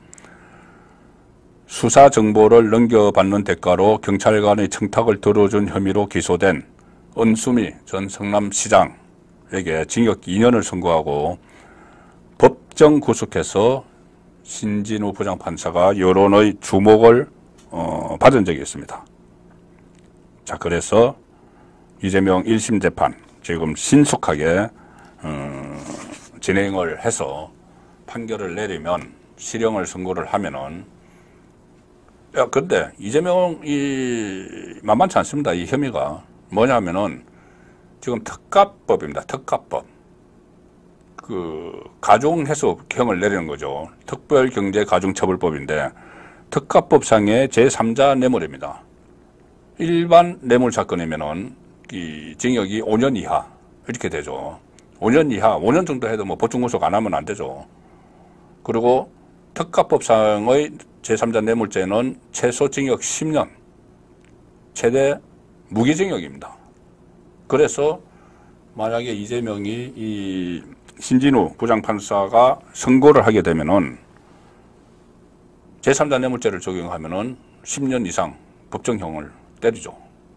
수사 정보를 넘겨받는 대가로 경찰관의 청탁을 들어준 혐의로 기소된 은수미 전 성남시장에게 징역 이 년을 선고하고 법정 구속해서 신진우 부장판사가 여론의 주목을 어, 받은 적이 있습니다. 자, 그래서 이재명 일 심 재판 지금 신속하게 어, 진행을 해서 판결을 내리면 실형을 선고를 하면은, 야, 근데 이재명이 만만치 않습니다. 이 혐의가 뭐냐면은 지금 특가법입니다. 특가법. 그 가중해석형을 내리는 거죠. 특별경제가중처벌법인데 특가법상의 제삼자 뇌물입니다. 일반 뇌물 사건이면은 이 징역이 오 년 이하 이렇게 되죠. 오 년 이하, 오 년 정도 해도 뭐 법정구속 안 하면 안 되죠. 그리고 특가법상의 제삼자 뇌물죄는 최소 징역 십 년, 최대 무기징역입니다. 그래서 만약에 이재명이 이 신진우 부장판사가 선고를 하게 되면은 제삼자 뇌물죄를 적용하면은 십 년 이상 법정형을 때리죠.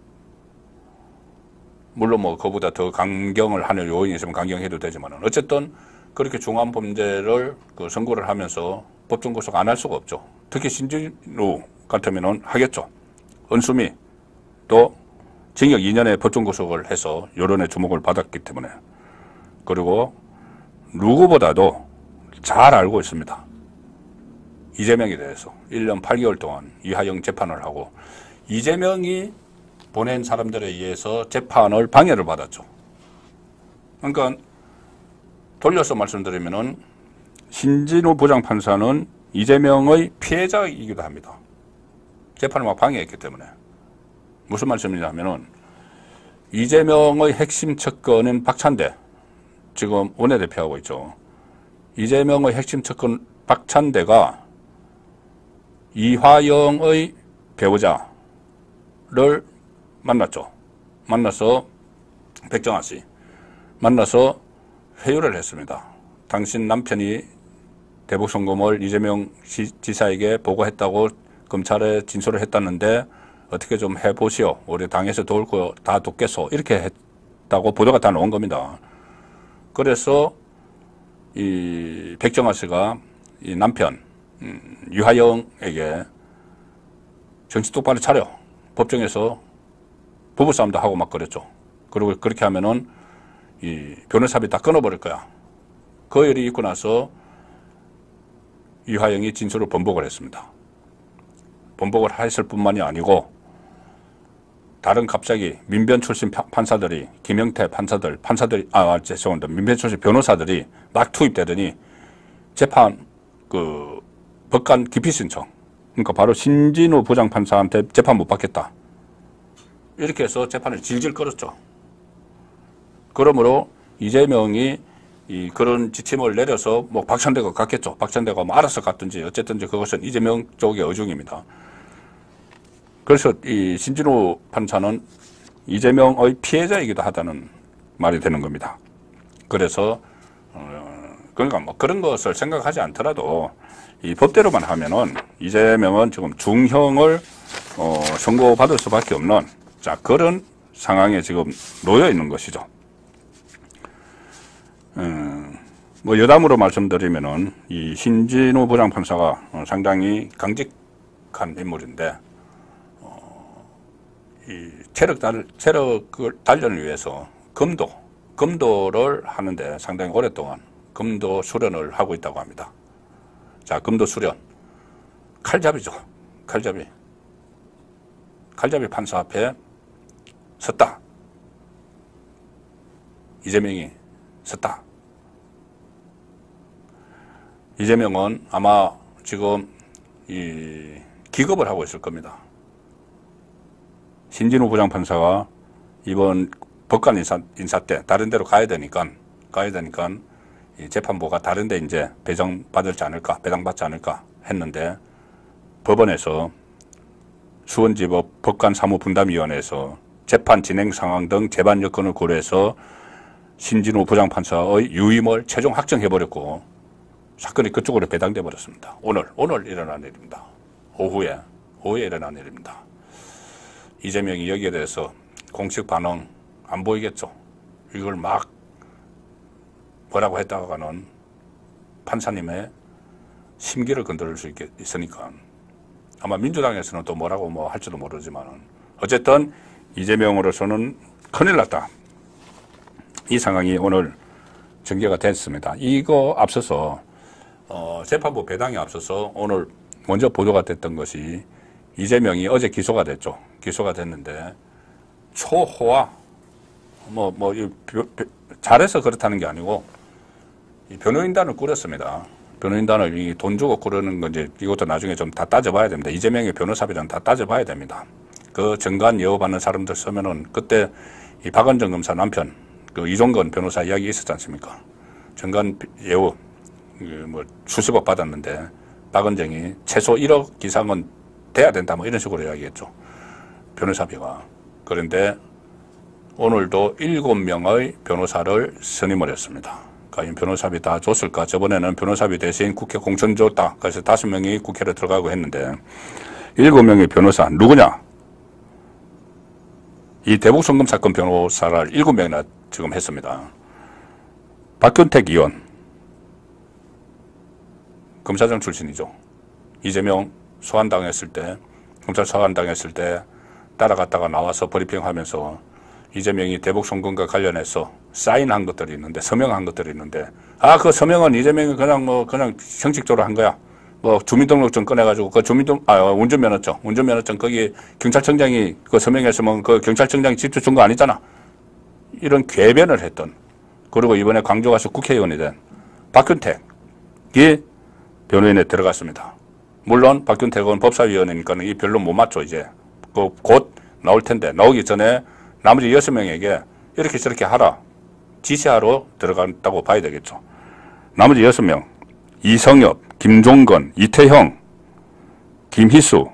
물론 뭐 그보다 더 강경을 하는 요인이 있으면 강경해도 되지만은 어쨌든 그렇게 중한 범죄를 그 선고를 하면서 법정 구속 안 할 수가 없죠. 특히 신진우 같으면은 하겠죠. 은수미 또 징역 이 년의 법정 구속을 해서 여론의 주목을 받았기 때문에. 그리고 누구보다도 잘 알고 있습니다. 이재명에 대해서 일 년 팔 개월 동안 이화영 재판을 하고 이재명이 보낸 사람들에 의해서 재판을 방해를 받았죠. 그러니까 돌려서 말씀드리면은 신진우 부장판사는 이재명의 피해자이기도 합니다. 재판을 막 방해했기 때문에. 무슨 말씀이냐면은 이재명의 핵심 측근인 박찬대, 지금 원내대표하고 있죠. 이재명의 핵심 측근 박찬대가 이화영의 배우자를 만났죠. 만나서 백정아 씨 만나서 회유를 했습니다. 당신 남편이 대북송금을 이재명 지사에게 보고했다고 검찰에 진술을 했다는데 어떻게 좀 해보시오. 우리 당에서 도울 거 다 돕겠소. 이렇게 했다고 보도가 다 나온 겁니다. 그래서 이 백정아 씨가 이 남편 음, 유하영에게 정신 똑바로 차려. 법정에서 부부싸움도 하고 막 그랬죠. 그리고 그렇게 하면은 이 변호사비 다 끊어버릴 거야. 그 일이 있고 나서 유하영이 진술을 번복을 했습니다. 번복을 했을 뿐만이 아니고 다른 갑자기 민변 출신 판사들이 김영태 판사들 판사들이 아 죄송합니다 민변 출신 변호사들이 막 투입되더니 재판 그 법관 기피 신청 그러니까 바로 신진우 부장판사한테 재판 못 받겠다 이렇게 해서 재판을 질질 끌었죠. 그러므로 이재명이 이 그런 지침을 내려서 뭐 박찬대가 갔겠죠. 박찬대가 뭐 알아서 갔든지 어쨌든지 그것은 이재명 쪽의 의중입니다. 그래서 이 신진우 판사는 이재명의 피해자이기도 하다는 말이 되는 겁니다. 그래서 어 그러니까 뭐 그런 것을 생각하지 않더라도 이 법대로만 하면은 이재명은 지금 중형을 어 선고받을 수밖에 없는 자 그런 상황에 지금 놓여 있는 것이죠. 음, 뭐 여담으로 말씀드리면은 이 신진우 부장판사가 상당히 강직한 인물인데 어, 이 체력 달 체력을 단련을 위해서 검도 검도를 하는데 상당히 오랫동안 검도 수련을 하고 있다고 합니다. 자, 검도 수련 칼잡이죠. 칼잡이 칼잡이 판사 앞에 섰다. 이재명이 섰다. 이재명은 아마 지금 이 기겁을 하고 있을 겁니다. 신진우 부장판사가 이번 법관 인사, 인사 때 다른 데로 가야 되니까 가야 되니까 이 재판부가 다른 데 이제 배정받을지 않을까 배당받지 않을까 했는데 법원에서 수원지법 법관사무분담위원회에서 재판 진행 상황 등 재반 여건을 고려해서 신진우 부장판사의 유임을 최종 확정해버렸고 사건이 그쪽으로 배당돼 버렸습니다. 오늘 오늘 일어난 일입니다. 오후에 오후에 일어난 일입니다. 이재명이 여기에 대해서 공식 반응 안 보이겠죠. 이걸 막 뭐라고 했다가는 판사님의 심기를 건드릴 수 있겠, 있으니까 아마 민주당에서는 또 뭐라고 뭐 할지도 모르지만은 어쨌든 이재명으로서는 큰일 났다. 이 상황이 오늘 전개가 됐습니다. 이거 앞서서 어, 재판부 배당에 앞서서 오늘 먼저 보도가 됐던 것이 이재명이 어제 기소가 됐죠. 기소가 됐는데 초호화 뭐, 뭐, 이, 잘해서 그렇다는 게 아니고 이 변호인단을 꾸렸습니다. 변호인단을 이 돈 주고 꾸르는 건지 이것도 나중에 좀 다 따져봐야 됩니다. 이재명의 변호사비랑 다 따져봐야 됩니다. 그 정관 예우받는 사람들 쓰면은 그때 이 박은정 검사 남편 그 이종건 변호사 이야기 있었지 않습니까? 정관 예우 뭐 수십억 받았는데 박은정이 최소 일억 이상은 돼야 된다 뭐 이런 식으로 이야기했죠. 변호사비가. 그런데 오늘도 일곱 명의 변호사를 선임을 했습니다. 과연 변호사비 다 줬을까? 저번에는 변호사비 대신 국회 공천 줬다. 그래서 다섯 명이 국회로 들어가고 했는데 일곱 명의 변호사 누구냐? 이 대북송금 사건 변호사를 일곱 명이나 지금 했습니다. 박균택 의원 검사장 출신이죠. 이재명 소환당했을 때 검찰 소환당했을 때 따라갔다가 나와서 브리핑하면서 이재명이 대북송금과 관련해서 사인한 것들이 있는데 서명한 것들이 있는데 아 그 서명은 이재명이 그냥 뭐 그냥 형식적으로 한 거야. 뭐 주민등록증 꺼내가지고 그 주민등 아 운전면허증 운전면허증 거기 경찰청장이 그 서명했으면 그 경찰청장이 직접 준 거 아니잖아. 이런 궤변을 했던 그리고 이번에 광주 가서 국회의원이 된 박균택이 변호인에 들어갔습니다. 물론 박균택은 법사위원이니까 이 별로 못 맞죠. 이제 그 곧 나올 텐데 나오기 전에 나머지 여섯 명에게 이렇게 저렇게 하라 지시하러 들어갔다고 봐야 되겠죠. 나머지 여섯 명 이성엽, 김종건, 이태형, 김희수,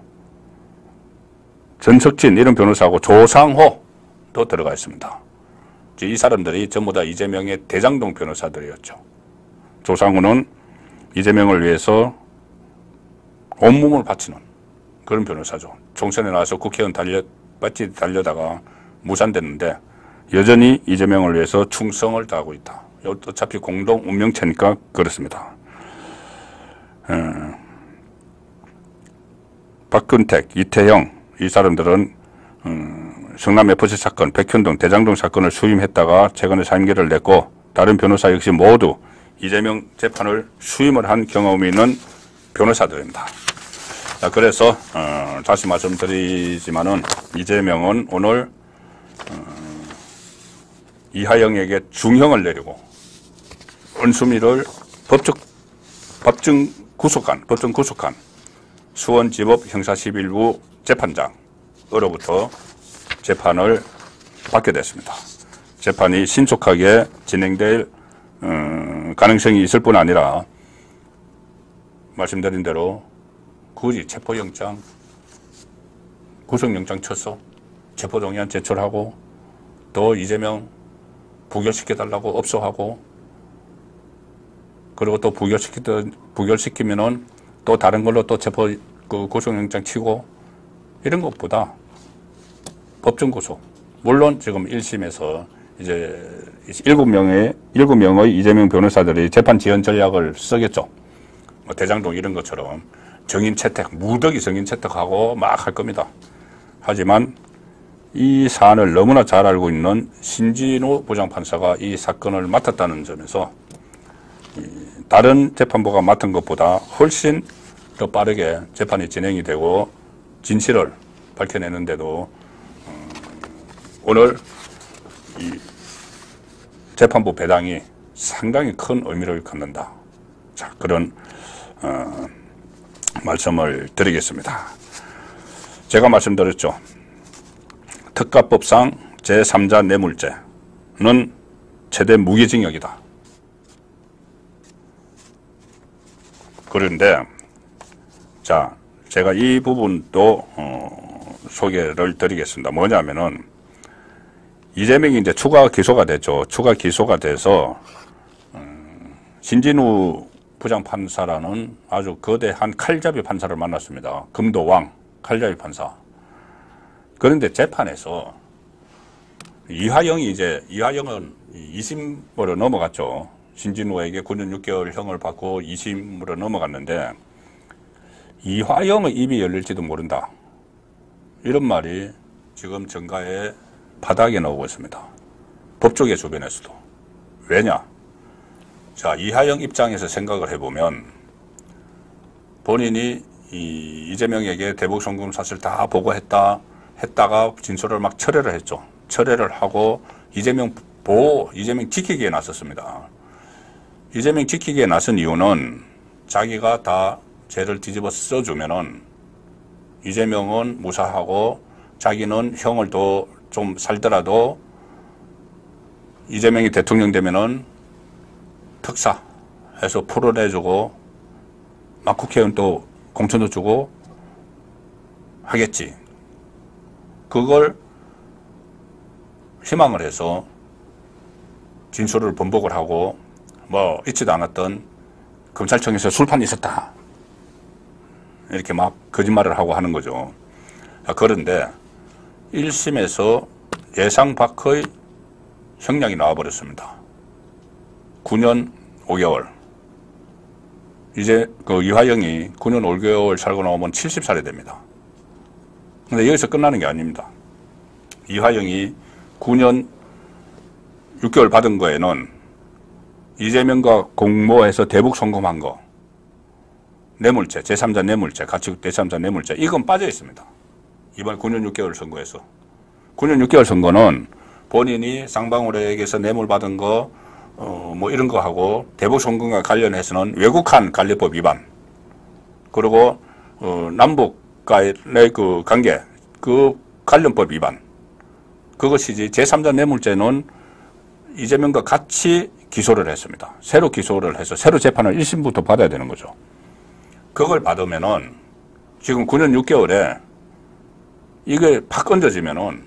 전석진 이런 변호사하고 조상호도 들어가 있습니다. 이 사람들이 전부 다 이재명의 대장동 변호사들이었죠. 조상호는 이재명을 위해서 온몸을 바치는 그런 변호사죠. 총선에 나와서 국회의원 달려, 빠지 달려다가 무산됐는데 여전히 이재명을 위해서 충성을 다하고 있다. 어차피 공동 운명체니까 그렇습니다. 음, 박근택, 이태영 이 사람들은 음, 성남에프씨 사건, 백현동, 대장동 사건을 수임했다가 최근에 사임계를 냈고 다른 변호사 역시 모두 이재명 재판을 수임을 한 경험이 있는 변호사들입니다. 자, 그래서 어, 다시 말씀드리지만은 이재명은 오늘 어, 이하영에게 중형을 내리고 은수미를 법적 법정 구속한 법정 구속한 수원지법 형사십일 부 재판장으로부터 재판을 받게 됐습니다. 재판이 신속하게 진행될 음, 가능성이 있을 뿐 아니라 말씀드린 대로 굳이 체포영장, 구속영장 쳤어. 체포동의안 제출하고 또 이재명 부결시켜달라고 업소하고 그리고 또 부결시키든 부결시키면은 또 다른 걸로 또 체포 그 구속영장 치고 이런 것보다 법정 구속. 물론 지금 일 심에서 이제 일곱 명의 일곱 명의 이재명 변호사들이 재판 지연 전략을 쓰겠죠. 뭐 대장동 이런 것처럼 정인 채택, 무더기 정인 채택하고 막 할 겁니다. 하지만 이 사안을 너무나 잘 알고 있는 신진우 부장판사가 이 사건을 맡았다는 점에서 다른 재판부가 맡은 것보다 훨씬 더 빠르게 재판이 진행이 되고 진실을 밝혀내는데도 오늘 이 재판부 배당이 상당히 큰 의미를 갖는다. 자, 그런 어, 말씀을 드리겠습니다. 제가 말씀드렸죠. 특가법상 제삼자 뇌물죄는 최대 무기징역이다. 그런데 자, 제가 이 부분도 어, 소개를 드리겠습니다. 뭐냐면은 이재명이 이제 추가 기소가 됐죠. 추가 기소가 돼서 음, 신진우 부장판사라는 아주 거대한 칼잡이 판사를 만났습니다. 금도왕 칼잡이 판사. 그런데 재판에서 이하영이 이제 이하영은 이심으로 넘어갔죠. 신진우에게 구 년 육 개월 형을 받고 이심으로 넘어갔는데 이화영의 입이 열릴지도 모른다. 이런 말이 지금 정가에 바닥에 나오고 있습니다. 법조계 주변에서도. 왜냐? 자, 이하영 입장에서 생각을 해보면 본인이 이 이재명에게 대북 송금 사실 다 보고했다 했다가 진술을 막 철회를 했죠. 철회를 하고 이재명 보호, 이재명 지키기에 나섰습니다. 이재명 지키기에 나선 이유는 자기가 다 죄를 뒤집어 써주면은 이재명은 무사하고 자기는 형을 더 좀 살더라도 이재명이 대통령 되면은 특사 해서 풀어내주고 막 국회의원 또 공천도 주고 하겠지. 그걸 희망을 해서 진술을 번복을 하고 뭐 있지도 않았던 검찰청에서 술판이 있었다. 이렇게 막 거짓말을 하고 하는 거죠. 그런데 일 심에서 예상 밖의 형량이 나와버렸습니다. 구 년 오 개월. 이제 그 이화영이 구 년 오 개월 살고 나오면 칠십 살이 됩니다. 근데 여기서 끝나는 게 아닙니다. 이화영이 구 년 육 개월 받은 거에는 이재명과 공모해서 대북 송금한 거, 뇌물죄, 제삼자 뇌물죄, 가치국 제삼자 뇌물죄, 이건 빠져 있습니다. 이번 구 년 육 개월 선고에서. 구 년 육 개월 선고는 본인이 쌍방울에게서 뇌물 받은 거, 어, 뭐 이런 거 하고 대북 송금과 관련해서는 외국한 관리법 위반, 그리고, 어, 남북 간의 그 관계, 그 관련법 위반. 그것이지 제삼자 뇌물죄는 이재명과 같이 기소를 했습니다. 새로 기소를 해서 새로 재판을 일 심부터 받아야 되는 거죠. 그걸 받으면은 지금 구 년 육 개월에 이게 팍 얹어지면은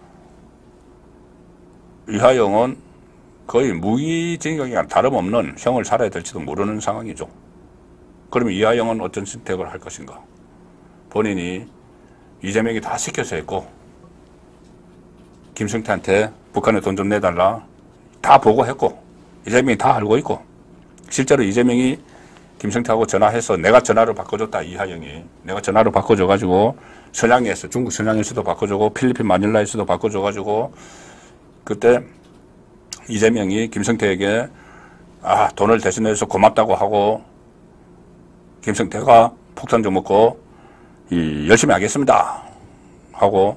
이하영은 거의 무기징역이랑 다름없는 형을 살아야 될지도 모르는 상황이죠. 그러면 이하영은 어떤 선택을 할 것인가? 본인이 이재명이 다 시켜서 했고 김성태한테 북한에 돈 좀 내달라 다 보고했고 이재명이 다 알고 있고 실제로 이재명이 김성태하고 전화해서 내가 전화를 바꿔줬다. 이하영이 내가 전화를 바꿔줘가지고 선양에서 중국 선양에서도 바꿔주고 필리핀 마닐라에서도 바꿔줘가지고 그때 이재명이 김성태에게 아 돈을 대신해서 고맙다고 하고 김성태가 폭탄 좀 먹고 이 열심히 하겠습니다 하고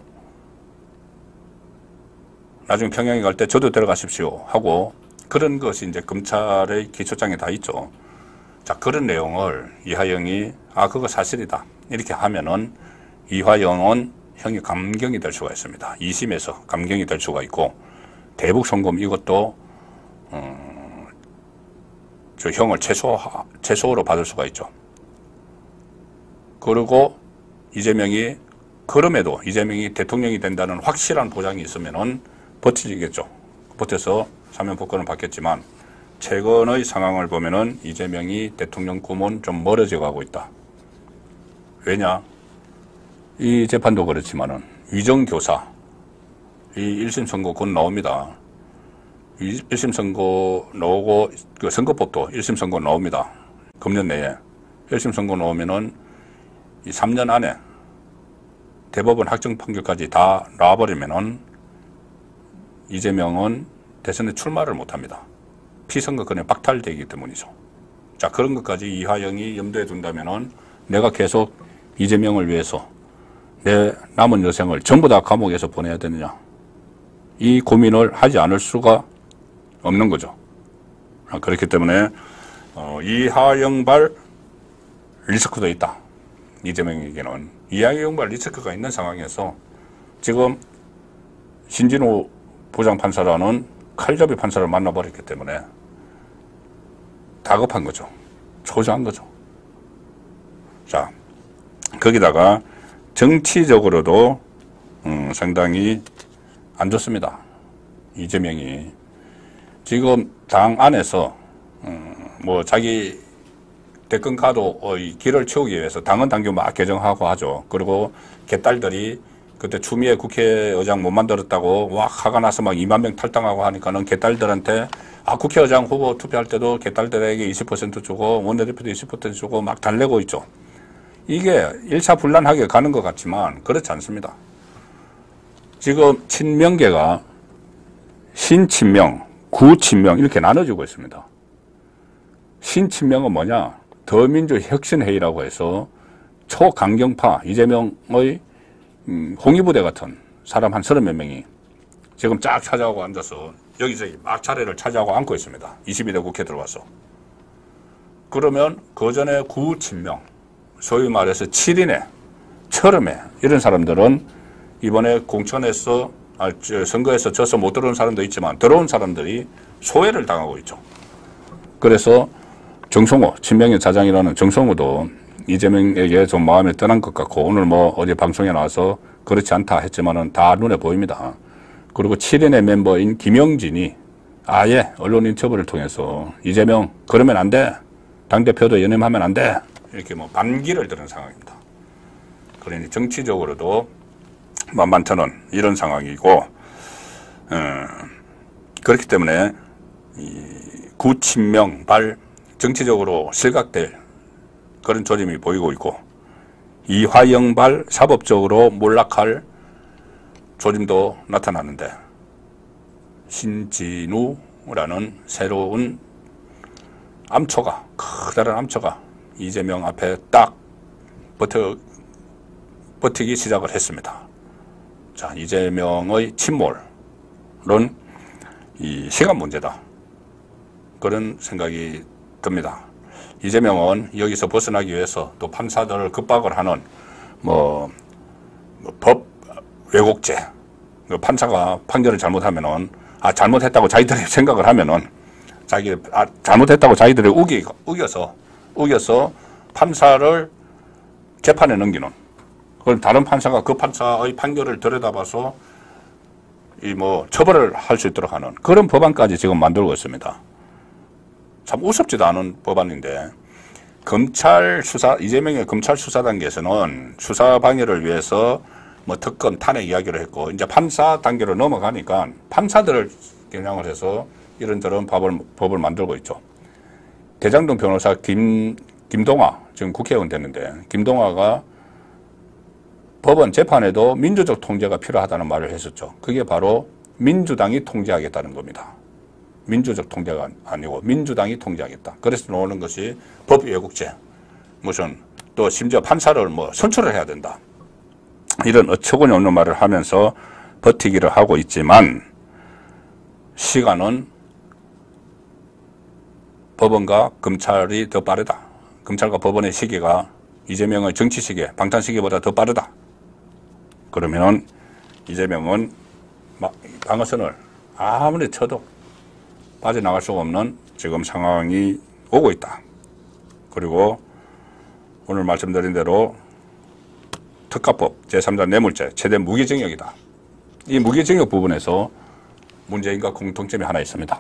나중에 평양에 갈 때 저도 데려가십시오 하고 그런 것이 이제 검찰의 기초장에 다 있죠. 자, 그런 내용을 이하영이 아 그거 사실이다 이렇게 하면은 이화영은 형이 감경이 될 수가 있습니다. 이 심에서 감경이 될 수가 있고 대북 송금 이것도 음, 저 형을 최소 최소로 받을 수가 있죠. 그리고 이재명이 그럼에도 이재명이 대통령이 된다는 확실한 보장이 있으면은 버티겠죠. 버텨서 사면 복권을 받겠지만 최근의 상황을 보면은 이재명이 대통령 꿈은 좀 멀어져 가고 있다. 왜냐? 이 재판도 그렇지만은 위정교사 이 일 심 선고 곧 나옵니다. 일 심 선고 나오고 그 선거법도 일 심 선고 나옵니다. 금년 내에 일 심 선고 나오면은 이 삼 년 안에 대법원 확정 판결까지 다 나와버리면은 이재명은 대선에 출마를 못합니다. 피선거권에 박탈되기 때문이죠. 자, 그런 것까지 이화영이 염두에 둔다면은 내가 계속 이재명을 위해서 내 남은 여생을 전부 다 감옥에서 보내야 되느냐 이 고민을 하지 않을 수가 없는 거죠. 그렇기 때문에 어, 이하영발 리스크도 있다. 이재명에게는 이하영발 리스크가 있는 상황에서 지금 신진호 부장판사라는 칼잡이 판사를 만나버렸기 때문에 다급한 거죠. 초조한 거죠. 자, 거기다가 정치적으로도 음, 상당히 안 좋습니다. 이재명이 지금 당 안에서 음, 뭐 자기 대권 가도의 길을 채우기 위해서 당헌 당규 막 개정하고 하죠. 그리고 개딸들이 그때 추미애 국회의장 못 만들었다고 와 화가 나서 막 이만 명 탈당하고 하니까는 개딸들한테 아 국회의장 후보 투표할 때도 개딸들에게 이십 퍼센트 주고 원내대표도 이십 퍼센트 주고 막 달래고 있죠. 이게 일사불란하게 가는 것 같지만 그렇지 않습니다. 지금 친명계가 신친명, 구친명 이렇게 나눠지고 있습니다. 신친명은 뭐냐? 더민주혁신회의라고 해서 초강경파 이재명의 음, 홍위부대 같은 사람 한 서른 몇 명이 지금 쫙 차지하고 앉아서 여기저기 막 자리를 차지하고 앉고 있습니다. 이십이 대 국회 들어와서. 그러면 그 전에 구친명, 소위 말해서 칠 인회, 철음회 이런 사람들은 이번에 공천에서 아, 선거에서 져서 못 들어온 사람도 있지만 들어온 사람들이 소외를 당하고 있죠. 그래서 정성호, 친명의 자장이라는 정성호도 이재명에게 좀 마음이 떠난 것 같고 오늘 뭐 어제 방송에 나와서 그렇지 않다 했지만은 다 눈에 보입니다. 그리고 칠 인의 멤버인 김영진이 아예 언론인 처벌을 통해서 이재명 그러면 안 돼. 당대표도 연임하면 안 돼. 이렇게 뭐 반기를 드는 상황입니다. 그러니 정치적으로도 만만찮은 이런 상황이고 음, 그렇기 때문에 이 구친명발 정치적으로 실각될 그런 조짐이 보이고 있고 이화영발 사법적으로 몰락할 조짐도 나타나는데 신진우라는 새로운 암초가 커다란 암초가 이재명 앞에 딱 버텨, 버티기 시작을 했습니다. 자, 이재명의 침몰은 이 시간 문제다. 그런 생각이 듭니다. 이재명은 여기서 벗어나기 위해서 또 판사들을 급박을 하는 뭐, 뭐 법 왜곡죄. 판사가 판결을 잘못하면은 아 잘못했다고 자기들이 생각을 하면은 자기 아 잘못했다고 자기들이 우기 우겨서 우겨서 판사를 재판에 넘기는. 그럼 다른 판사가 그 판사의 판결을 들여다봐서 이 뭐 처벌을 할 수 있도록 하는 그런 법안까지 지금 만들고 있습니다. 참 우습지도 않은 법안인데 검찰 수사 이재명의 검찰 수사 단계에서는 수사 방해를 위해서 뭐 특검 탄핵 이야기를 했고 이제 판사 단계로 넘어가니까 판사들을 겨냥을 해서 이런저런 법을 법을 만들고 있죠. 대장동 변호사 김 김동화 지금 국회의원 됐는데 김동화가 법원 재판에도 민주적 통제가 필요하다는 말을 했었죠. 그게 바로 민주당이 통제하겠다는 겁니다. 민주적 통제가 아니고 민주당이 통제하겠다. 그래서 나오는 것이 법외국제, 무슨 또 심지어 판사를 뭐 선출을 해야 된다. 이런 어처구니 없는 말을 하면서 버티기를 하고 있지만 시간은 법원과 검찰이 더 빠르다. 검찰과 법원의 시기가 이재명의 정치 시기, 방탄 시기보다 더 빠르다. 그러면은 이재명은 방어선을 아무리 쳐도 빠져나갈 수가 없는 지금 상황이 오고 있다. 그리고 오늘 말씀드린 대로 특가법, 제삼자 뇌물죄, 최대 무기징역이다. 이 무기징역 부분에서 문재인과 공통점이 하나 있습니다.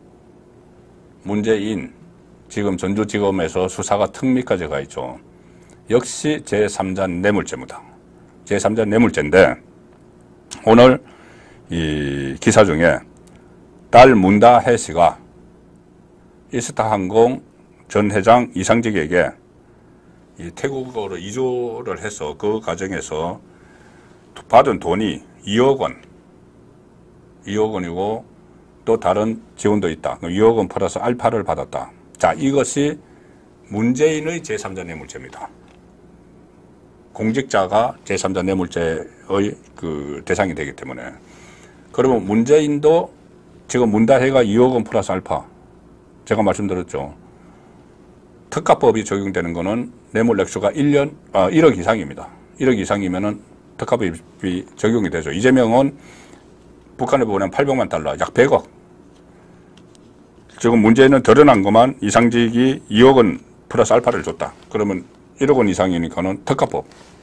문재인 지금 전주지검에서 수사가 특미까지 가 있죠. 역시 제삼자 뇌물죄입니다. 제삼자 뇌물죄인데 오늘 이 기사 중에 딸 문다혜 씨가 이스타항공 전 회장 이상직에게 이 태국으로 이주를 해서 그 과정에서 받은 돈이 이억 원, 이억 원이고 또 다른 지원도 있다. 이억 원 플러스 알파를 받았다. 자, 이것이 문재인의 제삼자 뇌물죄입니다. 공직자가 제삼자 뇌물죄의 그 대상이 되기 때문에. 그러면 문재인도 지금 문다혜가 이억 원 플러스 알파, 제가 말씀드렸죠. 특가법이 적용되는 거는 뇌물 액수가 일 년, 아, 일억 이상입니다. 일억 이상이면은 특가법이 적용이 되죠. 이재명은 북한에 보내면 팔백만 달러, 약 백억. 지금 문제는 드러난 것만 이상직이 이억 원 플러스 알파를 줬다. 그러면 일억 원 이상이니까는 특가법.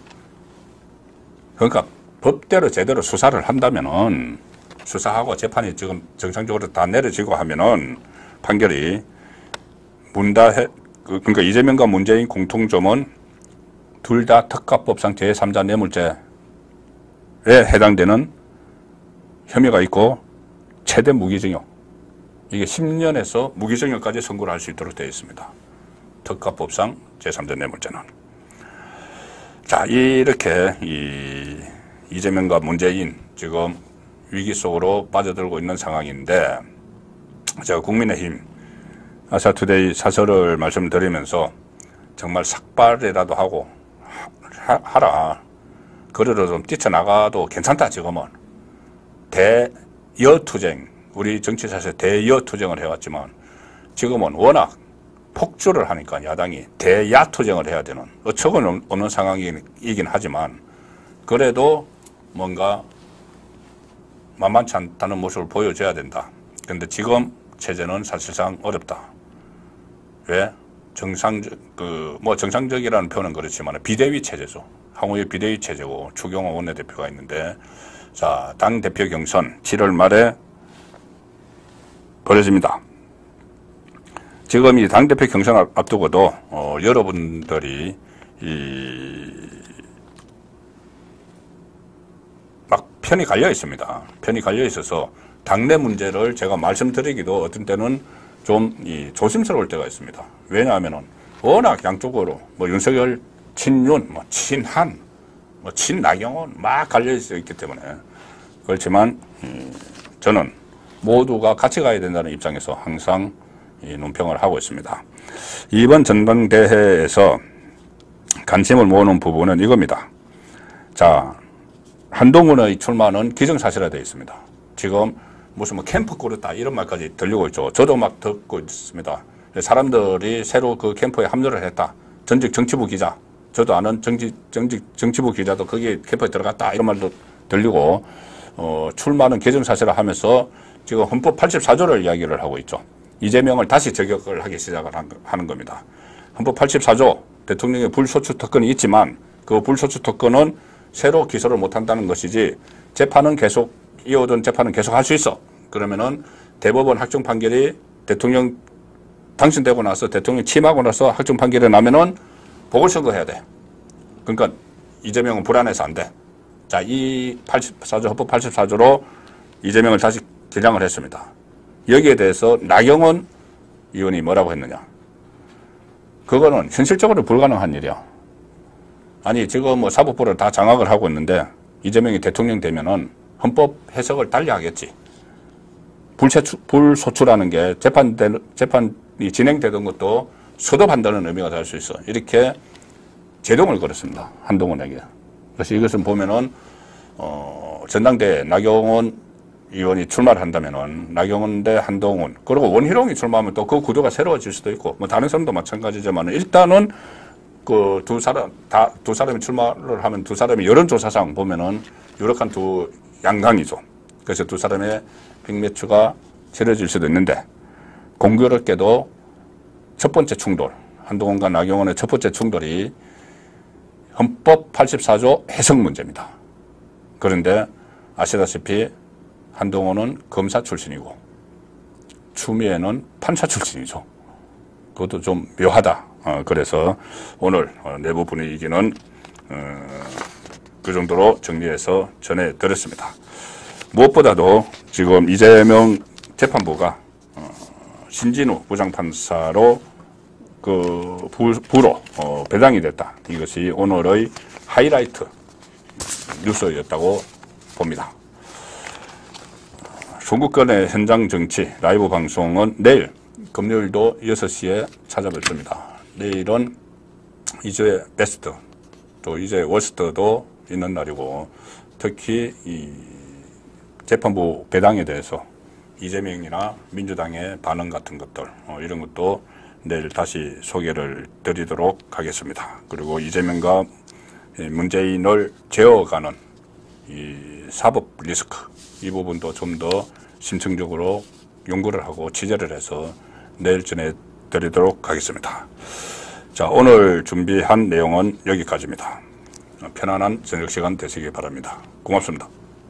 그러니까 법대로 제대로 수사를 한다면은 수사하고 재판이 지금 정상적으로 다 내려지고 하면은 판결이 문다혜, 그러니까 이재명과 문재인 공통점은 둘 다 특가법상 제삼자 뇌물죄에 해당되는 혐의가 있고 최대 무기징역, 이게 십 년에서 무기징역까지 선고를 할 수 있도록 되어 있습니다. 특가법상 제삼자 뇌물죄는. 자, 이렇게 이 이재명과 문재인 지금 위기 속으로 빠져들고 있는 상황인데, 제가 국민의힘 아시아투데이 사설을 말씀드리면서 정말 삭발이라도 하고 하, 하라. 그래도 좀 뛰쳐나가도 괜찮다. 지금은 대여투쟁, 우리 정치사에서 대여투쟁을 해왔지만 지금은 워낙 폭주를 하니까 야당이 대야투쟁을 해야 되는 어처구니 없는 상황이긴 하지만 그래도 뭔가 만만치 않다는 모습을 보여줘야 된다. 그런데 지금 체제는 사실상 어렵다. 왜? 정상적, 그, 뭐 정상적이라는 표현은 그렇지만 비대위 체제죠. 항우의 비대위 체제고 추경호 원내대표가 있는데, 자, 당대표 경선 칠월 말에 벌어집니다. 지금 이 당대표 경선 앞두고도, 어, 여러분들이 이, 막 편이 갈려 있습니다. 편이 갈려 있어서 당내 문제를 제가 말씀드리기도 어떤 때는 좀 이 조심스러울 때가 있습니다. 왜냐하면은 워낙 양쪽으로 뭐 윤석열 친윤, 뭐 친한, 뭐 친나경원 막 갈려 있기 때문에. 그렇지만 음, 저는 모두가 같이 가야 된다는 입장에서 항상 이 논평을 하고 있습니다. 이번 전당대회에서 관심을 모으는 부분은 이겁니다. 자, 한동훈의 출마는 기정사실화 되어 있습니다. 지금 무슨 뭐 캠프 꾸렸다 이런 말까지 들리고 있죠. 저도 막 듣고 있습니다. 사람들이 새로 그 캠프에 합류를 했다. 전직 정치부 기자, 저도 아는 정치, 정직 정치부 기자도 거기에 캠프에 들어갔다 이런 말도 들리고, 어, 출마는 기정사실화 하면서 지금 헌법 팔십사 조를 이야기를 하고 있죠. 이재명을 다시 저격을 하기 시작을 하는 겁니다. 헌법 팔십사 조 대통령의 불소추 특권이 있지만 그 불소추 특권은 새로 기소를 못한다는 것이지 재판은 계속 이어오던 재판은 계속 할 수 있어. 그러면은 대법원 확정 판결이 대통령 당선되고 나서 대통령 취임하고 나서 확정 판결이 나면은 보궐선거 해야 돼. 그러니까 이재명은 불안해서 안 돼. 자, 이 팔십사 조 헌법 팔십사 조로 이재명을 다시 개량을 했습니다. 여기에 대해서 나경원 의원이 뭐라고 했느냐. 그거는 현실적으로 불가능한 일이야. 아니 지금 뭐 사법부를 다 장악을 하고 있는데 이재명이 대통령 되면은 헌법 해석을 달리 하겠지. 불체출, 불소출하는 게 재판, 재판이 진행되던 것도 서도한다는 의미가 될 수 있어. 이렇게 제동을 걸었습니다. 한동훈에게. 그래서 이것은 보면은, 어, 전당대회 나경원 의원이 출마를 한다면은 나경원 대 한동훈, 그리고 원희룡이 출마하면 또 그 구도가 새로워질 수도 있고, 뭐 다른 사람도 마찬가지지만 일단은 그 두 사람, 다, 두 사람이 출마를 하면 두 사람이 여론조사상 보면은 유력한 두 양강이죠. 그래서 두 사람의 빅매치가 치러질 수도 있는데, 공교롭게도 첫 번째 충돌, 한동훈과 나경원의 첫 번째 충돌이 헌법 팔십사 조 해석 문제입니다. 그런데 아시다시피 한동훈은 검사 출신이고 추미애는 판사 출신이죠. 그것도 좀 묘하다. 어, 그래서 오늘 어, 내부 분위기는 어, 그 정도로 정리해서 전해드렸습니다. 무엇보다도 지금 이재명 재판부가 어, 신진우 부장판사로 그 부, 부로 어, 배당이 됐다. 이것이 오늘의 하이라이트 뉴스였다고 봅니다. 송국근의 현장 정치 라이브 방송은 내일 금요일도 여섯 시에 찾아뵙습니다. 내일은 이제 베스트 또 이제 워스트도 있는 날이고, 특히 이 재판부 배당에 대해서 이재명이나 민주당의 반응 같은 것들 어, 이런 것도 내일 다시 소개를 드리도록 하겠습니다. 그리고 이재명과 문재인을 제어가는 이 사법 리스크, 이 부분도 좀 더 심층적으로 연구를 하고 취재를 해서 내일 전해드리도록 하겠습니다. 자, 오늘 준비한 내용은 여기까지입니다. 편안한 저녁 시간 되시기 바랍니다. 고맙습니다.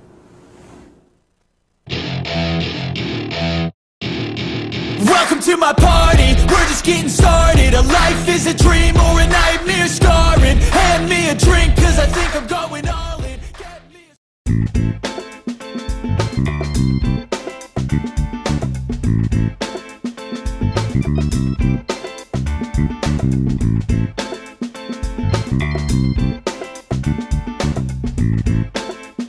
Welcome to my party, we're just getting started. A life is a dream or a nightmare scarring. Hand me a drink cause I think I'm going all in. Get me a